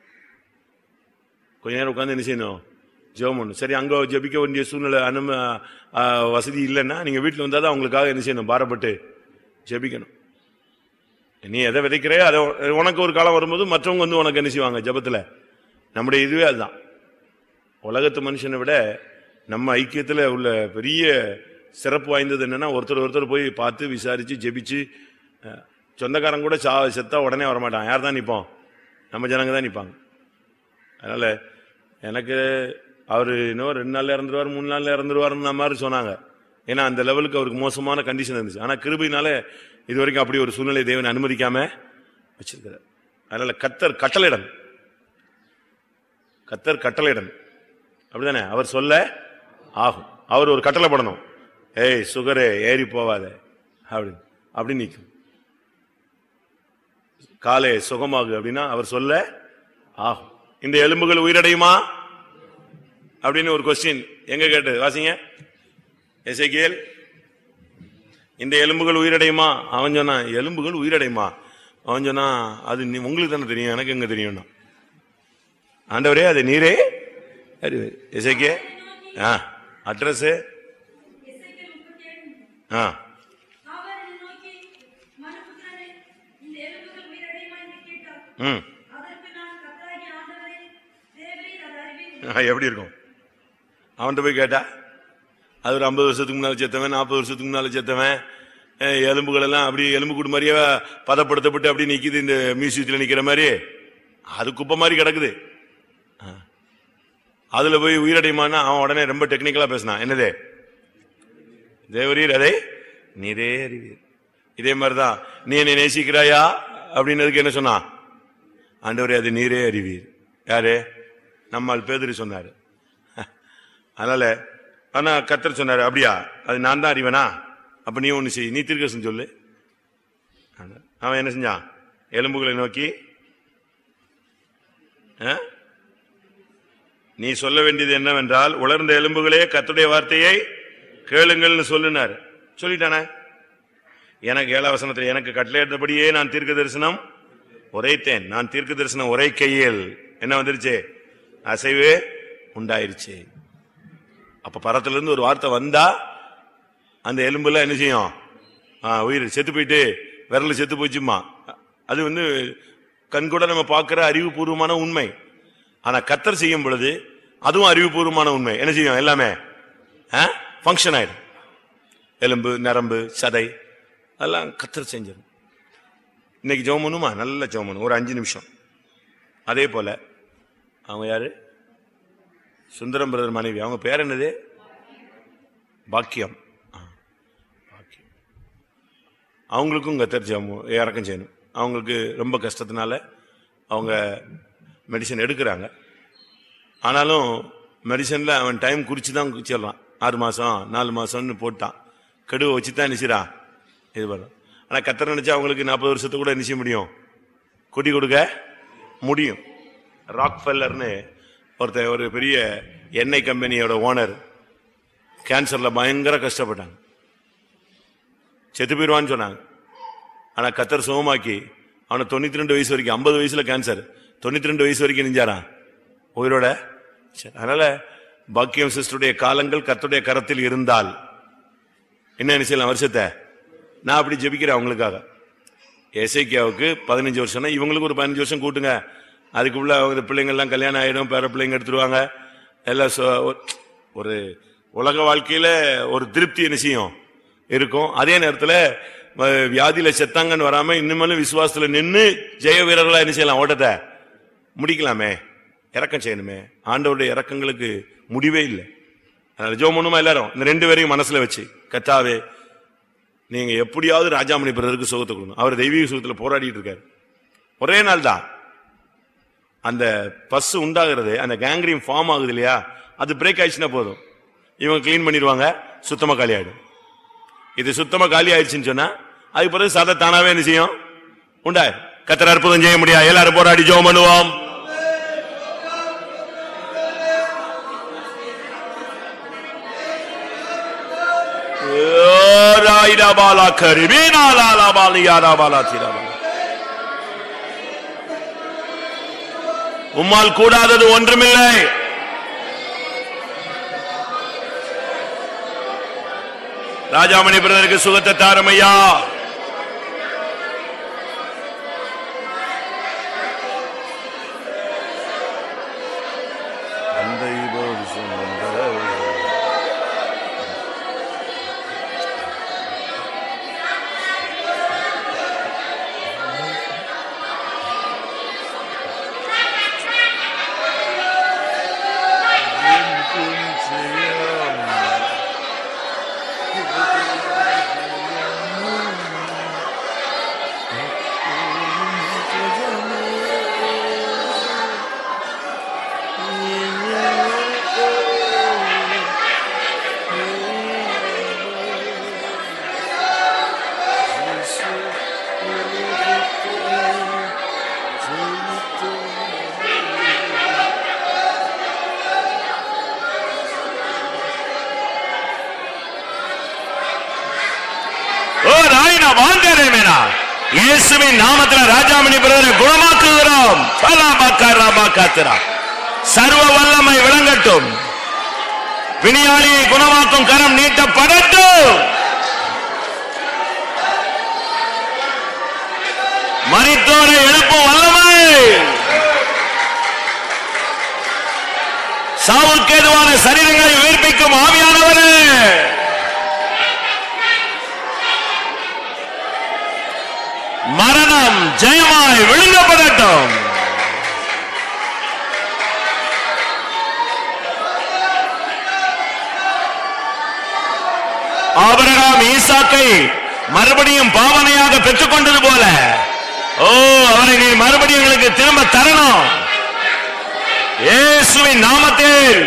கொஞ்ச நேரம் உட்காந்து என்ன செய்யணும், ஜெபம் பண்ணணும். சரி, அங்கே ஜெபிக்க வேண்டிய சூழ்நிலை அனும வசதி இல்லைன்னா நீங்கள் வீட்டில் வந்தால் தான் அவங்களுக்காக என்ன செய்யணும், பாரப்பட்டு ஜெபிக்கணும். நீ எதை விதைக்கிறையோ அதை உனக்கு ஒரு காலம் வரும்போது மற்றவங்க வந்து உனக்கு என்ன செய்வாங்க ஜெபத்தில். நம்முடைய இதுவே அதுதான். உலகத்து மனுஷனை விட நம்ம ஐக்கியத்தில் உள்ள பெரிய சிறப்பு வாய்ந்தது என்னன்னா, ஒருத்தர் ஒருத்தர் போய் பார்த்து விசாரித்து ஜெபிச்சு. சொந்தக்காரங்க கூட சா செத்தா உடனே வரமாட்டான். யார் தான் நிற்போம்? நம்ம ஜனங்க தான் நிற்பாங்க. அதனால் எனக்கு அவர் இன்னும் ரெண்டு நாளில் இறந்துருவார், மூணு நாளில் இறந்துருவாருன்னு மாதிரி சொன்னாங்க. ஏன்னா அந்த லெவலுக்கு அவருக்கு மோசமான கண்டிஷன் இருந்துச்சு. ஆனால் கிருபையினால இது வரைக்கும் அப்படி ஒரு சூழ்நிலை தேவன் அனுமதிக்காம வச்சிருக்கிறார். அதனால கத்தர் கட்டளையிடன், கத்தர் கட்டளையிடன் அப்படிதானே, அவர் சொல்ல ஆகும். அவர் ஒரு கட்டளை படணும், ஏய் சுகரே ஏறி போவாத அப்படி அப்படி நிற்கும். காலே சுகமாகு அப்படின்னா அவர் சொல்ல ஆகும். இந்த எலும்புகள் உயிரடையுமா அப்படின்னு ஒரு கொஸ்டின் எங்க கேட்டு வாசிங்க. எசேக்கியேல், இந்த எலும்புகள் உயிரடையுமா? அவன் சொன்னா எலும்புகள் உயிரடையுமா? அவன் சொன்னா அது உங்களுக்கு தானே தெரியும், எனக்கு எங்க தெரியும்னா. ஆண்டவரே அது நீரே அறிவு. எசேக்கியே ஆ அட்ரஸ் ஆ ம் எப்படி இருக்கும்? அவன்கிட்ட போய் கேட்டா அது ஒரு ஐம்பது வருஷத்துக்கு முன்னால செத்தவன், நாற்பது வருஷத்துக்கு முன்னால செத்தவன், எலும்புகள் எல்லாம் அப்படி எலும்பு கூடு மாதிரியே பதப்படுத்தப்பட்டு அப்படி நிக்குது. இந்த மியூசியத்தில் நிக்கிற மாதிரி அது குப்பை மாதிரி கிடக்குது. அதுல போய் உயிரடைமானா அவன் உடனே ரொம்ப டெக்னிக்கலா பேசினான். என்னது? தேவரீர் அதை நீரே அறிவீர். இதே மாதிரிதான் நீ என்னை நேசிக்கிறாயா அப்படின்னதுக்கு என்ன சொன்னான்? ஆண்டவரே அது நீரே அறிவீர். யாரு? நம்மால் பேதுரு சொன்னாரு. அதனால ஆனா கர்த்தர் சொன்னாரு, அப்படியா அது நான் தான் அறிவனா? அப்ப நீ ஒண்ணு செய், நீ தீர்க்கதரிசனம் சொல்லு. அவன் என்ன செஞ்சான்? எலும்புகளை நோக்கி நீ சொல்ல வேண்டியது என்னவென்றால், உலர்ந்த எலும்புகளே கர்த்தருடைய வார்த்தையை கேளுங்கள்னு சொல்லுனாரு. சொல்லிட்டானே. எனக்கு ஏழாம் வசனத்தில் எனக்கு கட்டளையிட்டபடியே நான் தீர்க்க தரிசனம் உரைத்தேன். நான் தீர்க்க தரிசனம் உரை கையில் என்ன வந்துருச்சு? அசைவு உண்டாயிருச்சு. அப்ப பரத்துல இருந்து ஒரு வார்த்தை வந்தா அந்த எலும்புல என்ன செய்யும்? உயிர் செத்து போயிட்டு விரல் செத்து போச்சுமா. அது வந்து கண் கூட நம்ம பார்க்கிற அறிவுபூர்வமான உண்மை. ஆனா கர்த்தர் செய்யும் பொழுது அதுவும் அறிவுபூர்வமான உண்மை. என்ன செய்யும்? எல்லாமே ஃபங்க்ஷன் ஆயிடும். எலும்பு, நரம்பு, சதை அதெல்லாம் கர்த்தர் செஞ்சிடும். இன்னைக்கு ஜெபம் பண்ணுமா? நல்ல ஜெபம் பண்ணும், ஒரு அஞ்சு நிமிஷம். அதே போல அவங்க யாரு? சுந்தரம் பிரதர் மனைவி. அவங்க பேர் என்னது? பாக்கியம். அவங்களுக்கும் கர்த்தர் ஜெபம் இறக்கம் செய்யணும். அவங்களுக்கு ரொம்ப கஷ்டத்தினால அவங்க மெடிசன் எடுக்கிறாங்க. ஆனாலும் மெடிசன்ல அவன் டைம் குறிச்சு தான் சொல்றான். ஆறு மாசம் நாலு மாசம்னு போட்டான். கெடுவை வச்சுதான் நினைச்சிடா இது பண்ணும். ஆனா கர்த்தர் நினைச்சா அவங்களுக்கு நாற்பது வருஷத்தை கூட நிச்சய முடியும், குட்டி கொடுக்க முடியும். ராக் ஃபெல்லர்னு ஒருத்தர், ஒரு பெரிய எண்ணெய் கம்பெனியோட ஓனர், கேன்சர்ல பயங்கர கஷ்டப்பட்டாங்க. செத்து போயிடுவான்னு சொன்னாங்க. ஆனா கர்த்தர் சுகமாக்கி அவனை தொண்ணூத்தி ரெண்டு வயசு வரைக்கும், ஐம்பது வயசுல கேன்சர், தொண்ணூத்தி ரெண்டு வயசு வரைக்கும் நெஞ்சாரான் உயிரோட. அதனால பாக்கியம் சிஸ்டருடைய காலங்கள் கர்த்தருடைய கரத்தில் இருந்தால் என்ன செய்யலாம்? வருஷத்தை நான் அப்படி ஜெபிக்கிறேன் அவங்களுக்காக. எசேக்கியாவுக்கு பதினஞ்சு வருஷம்னா இவங்களுக்கு ஒரு பதினஞ்சு வருஷம் கூட்டுங்க. அதுக்குள்ள அவங்க பிள்ளைங்க எல்லாம் கல்யாணம் ஆயிடும், பேர பிள்ளைங்க எடுத்துருவாங்க. எல்லாம் ஒரு உலக வாழ்க்கையில ஒரு திருப்தி என்ன செய்யும் இருக்கும். அதே நேரத்தில் வியாதியில செத்தாங்கன்னு வராம இன்னும் விசுவாசத்துல நின்று ஜெய வீரர்களா என்ன செய்யலாம்? ஓட்டத்தை முடிக்கலாமே. இறக்கம் செய்யணுமே. ஆண்டவருடைய இறக்கங்களுக்கு முடிவே இல்லை. அதனால ஜெபம் பண்ணுமா எல்லாரும்? இந்த ரெண்டு பேரையும் மனசுல வச்சு, கர்த்தாவே நீங்க எப்படியாவது ராஜாமணி பிரதருக்கு சுகத்தை கொடுக்கணும். அவர் தெய்வீக சுகத்துல போராடிட்டு இருக்காரு. ஒரே நாள் தான் அந்த பஸ் உண்டாகிறது, அந்த கேங்க்ரீன் ஃபார்ம் ஆகுது இல்லையா, அது பிரேக் ஆயிடுச்சுன்னா போதும், இவங்க கிளீன் பண்ணிடுவாங்க, சுத்தமா காலி ஆயிடும். இது சுத்தமா காலி ஆயிடுச்சுன்னு சொன்னா அதுக்கு பிறகு சதை தானாவே என்ன செய்யும்? உண்டாய். கர்த்தர் அற்புதம் செய்ய முடியாது. எல்லாரும் போராடி ஜெபம் பண்ணுவோம். உம்மால் கூடாதது ஒன்றுமில்லை. ராஜாமணி பிரதருக்கு சுகத்தை தாரமையா. இயேசுவின் நாமத்தில் ராஜாமணி பிரதரை குணமாக்குகிறோம். சர்வ வல்லமை விளங்கட்டும். பிணியாளியை குணமாக்கும் கரம் நீட்டப்படட்டும். மரித்தோரை எழுப்பும் வல்லமை, சாவுக்கு ஏதுவான சரீரங்களை உயிர்ப்பிக்கும் ஆவியானவரே, மரணம் ஜெயமாய் விழுங்கப்படட்டும். ஆபிரகாம் ஈசாக்கை மறுபடியும் பாவனையாக பெற்றுக் கொண்டது போல, ஓ அவரை நீ மறுபடியும் எங்களுக்கு திரும்ப தரணும் இயேசுவின் நாமத்தில்.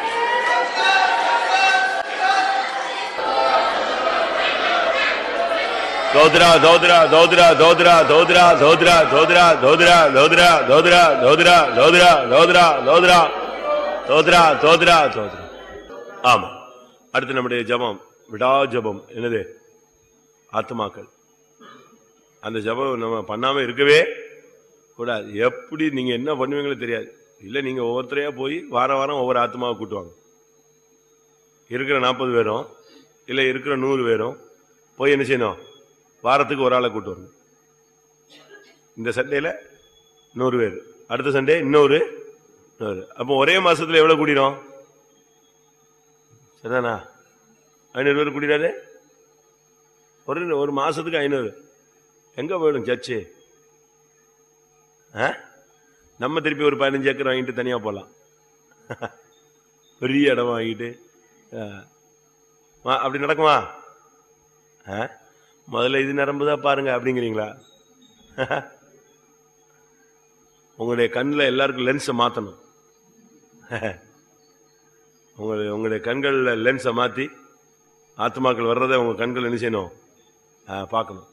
தோத்ரா தோத்ரா தோத்ரா தோத்ரா தோத்ரா தோத்ரா தோத்ரா தோத்ரா தோத்ரா தோத்ரா தோத்ரா தோத்ரா தோத்ரா தோத்ரா தோத்ரா தோத்ரா தோத்ரா. ஆமா, அடுத்து நம்முடைய ஜபம் விடா ஜபம். என்னது? ஆத்துமாக்கள். அந்த ஜபம் நம்ம பண்ணாம இருக்கவே கூடாது. எப்படி நீங்க என்ன பண்ணுவீங்களோ தெரியாது. இல்ல நீங்க ஒவ்வொருத்தரையா போய் வார வாரம் ஒவ்வொரு ஆத்மாவை கூட்டுவாங்க. இருக்கிற நாற்பது பேரும் இல்ல இருக்கிற நூறு பேரும் போய் என்ன செய்யணும்? வாரத்துக்கு ஒரு ஆளை கூட்டு வரணும். இந்த சண்டேல நூறு பேர், அடுத்த சண்டே இன்னொரு நூறு. அப்போ ஒரே மாசத்துல எவ்வளவு கூட்டிடும்? சரிதானா? ஐநூறு பேர் கூட்டிடாது. ஒரு ஒரு மாசத்துக்கு ஐநூறு எங்க போயிடும் சர்ச்சு? நம்ம திருப்பி ஒரு பதினஞ்சு ஏக்கர் வாங்கிட்டு தனியா போலாம். பெரிய இடம் வாங்கிட்டு அப்படி நடக்குமா? முதல்ல இது நரம்புதான் பாருங்க அப்படிங்கிறீங்களா? உங்களுடைய கண்ணில் எல்லாருக்கும் லென்ஸை மாற்றணும். உங்களுடைய உங்களுடைய கண்களில் லென்ஸை மாற்றி ஆத்மாக்கள் வர்றதை உங்கள் கண்கள் என்ன செய்யணும்? பார்க்கணும்.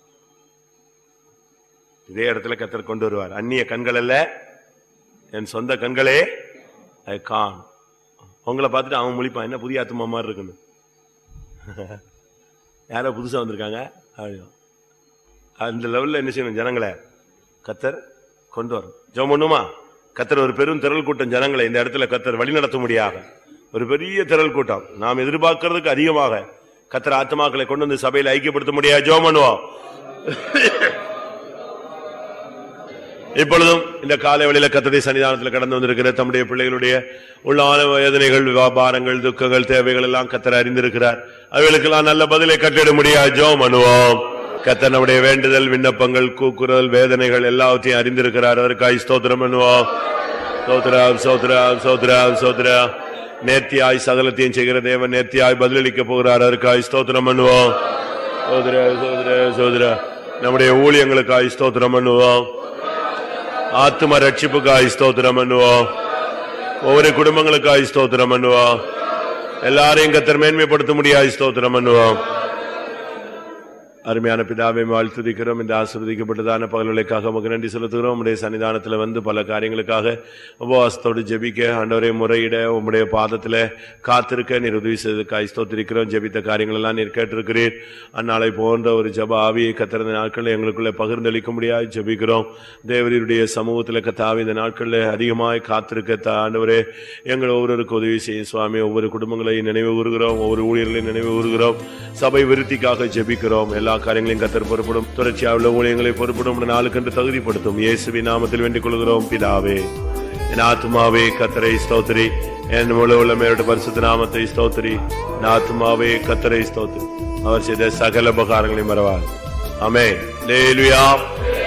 இதே இடத்துல கர்த்தர் கொண்டு வருவார். அந்நிய கண்கள் அல்ல, என் சொந்த கண்களே அதை காண். உங்களை பார்த்துட்டு அவன் முழிப்பான், என்ன புதிய ஆத்மா மாதிரி இருக்குன்னு. யாரோ புதுசாக வந்திருக்காங்க. அந்த லெவலில் என்ன செய்யணும்? ஜனங்களை கர்த்தர் கொண்டு வரும். ஜெபம் பண்ணுமா? கர்த்தர் ஒரு பெரும் திரள் கூட்டம் ஜனங்களை இந்த இடத்துல கர்த்தர் வழி நடத்த முடியாது. ஒரு பெரிய திரள் கூட்டம் நாம் எதிர்பார்க்கறதுக்கு அதிகமாக கர்த்தர் ஆத்மாக்களை கொண்டு வந்து சபையில் ஐக்கியப்படுத்த முடியாது. ஜெபம் பண்ணுவோம். இப்பொழுதும் இந்த காலை வேளையில கர்த்தருடைய சன்னிதானத்தில் கடந்து வந்திருக்கிற தம்முடைய பிள்ளைகளுடைய உள்ளான வேதனைகள், வியாபாரங்கள், துக்கங்கள், தேவைகள் எல்லாம் கர்த்தர் அறிந்திருக்கிறார். அவைகளுக்கெல்லாம் நல்ல பதிலை கட்டிட முடியாது. ஜெபம் பண்ணுவோம். கர்த்தர் நம்முடைய வேண்டுதல், விண்ணப்பங்கள், கூக்குரல், வேதனைகள் எல்லாவற்றையும் அறிந்திருக்கிறார். அதற்காக ஸ்தோத்திரம் பண்ணுவோம். ஸ்தோத்திரம் ஸ்தோத்திரம் ஸ்தோத்திரம் ஸ்தோத்திரம். நேர்த்தியாய் சகலத்தையும் செய்கிற தேவன் நேர்த்தியாய் பதிலளிக்க போகிறார். அதற்காக ஸ்தோத்திரம் பண்ணுவோம். சோதர சோதர சோதர நம்முடைய ஊழியங்களுக்காக ஸ்தோத்திரம் பண்ணுவோம். ஆத்தும ரட்சிப்புக்காக ஸ்தோத்திரம் பண்ணுவோம். ஒவ்வொரு குடும்பங்களுக்காக ஸ்தோத்திரம் பண்ணுவோம். எல்லாரையும் கர்த்தர் மேன்மைப்படுத்த முடியாது. ஸ்தோத்திரம் பண்ணுவோம். அருமையான பிதாவை வாழ்த்துதிக்கிறோம். இந்த ஆசீர்வதிக்கப்பட்டதான பகல்களுக்காக உமக்கு நன்றி செலுத்துகிறோம். உம்முடைய சன்னிதானத்தில் வந்து பல காரியங்களுக்காக உபவாசத்தோடு ஜெபிக்க ஆண்டவரே முறையிட உம்முடைய பாதத்தில் காத்திருக்க நீர் உதவி செய்ததுக்காக ஸ்தோத்திரிக்கிறோம். ஜெபித்த காரியங்கள் எல்லாம் நீர் கேட்டிருக்கிறீர். அந்நாளை போன்ற ஒரு ஜெப ஆவியை கத்திருந்த நாட்களில் எங்களுக்குள்ளே பகிர்ந்தளிக்க முடியாது ஜெபிக்கிறோம். தேவருடைய சமூகத்தில் கத்தாவி இந்த நாட்களில் அதிகமாய் காத்திருக்க ஆண்டவரே எங்கள் ஒவ்வொருவருக்கு உதவி செய்யும் சுவாமி. ஒவ்வொரு குடும்பங்களையும் நினைவு கூறுகிறோம். ஒவ்வொரு ஊழியர்களையும் நினைவு கூறுகிறோம். சபை விருத்திக்காக ஜெபிக்கிறோம். எல்லா காரியங்களையும் கர்த்தர் பொறுப்படும். தொடர்ச்சியாக உள்ள ஊழியங்களை பொறுப்படும் நாளுக்கென்று தகுதிப்படுத்தும். இயேசுவின் நாமத்தில் வேண்டிக் கொள்கிறோம் பிதாவே. என் ஆத்துமாவே கர்த்தரை ஸ்தோத்திரி. என் முழு உள்ளமையோட பரிசுத்த நாமத்தை ஸ்தோத்திரி. என் ஆத்துமாவே கர்த்தரை ஸ்தோத்திரி. அவர் செய்த சகல உபகாரங்களையும் மறவார். ஆமென். அல்லேலூயா.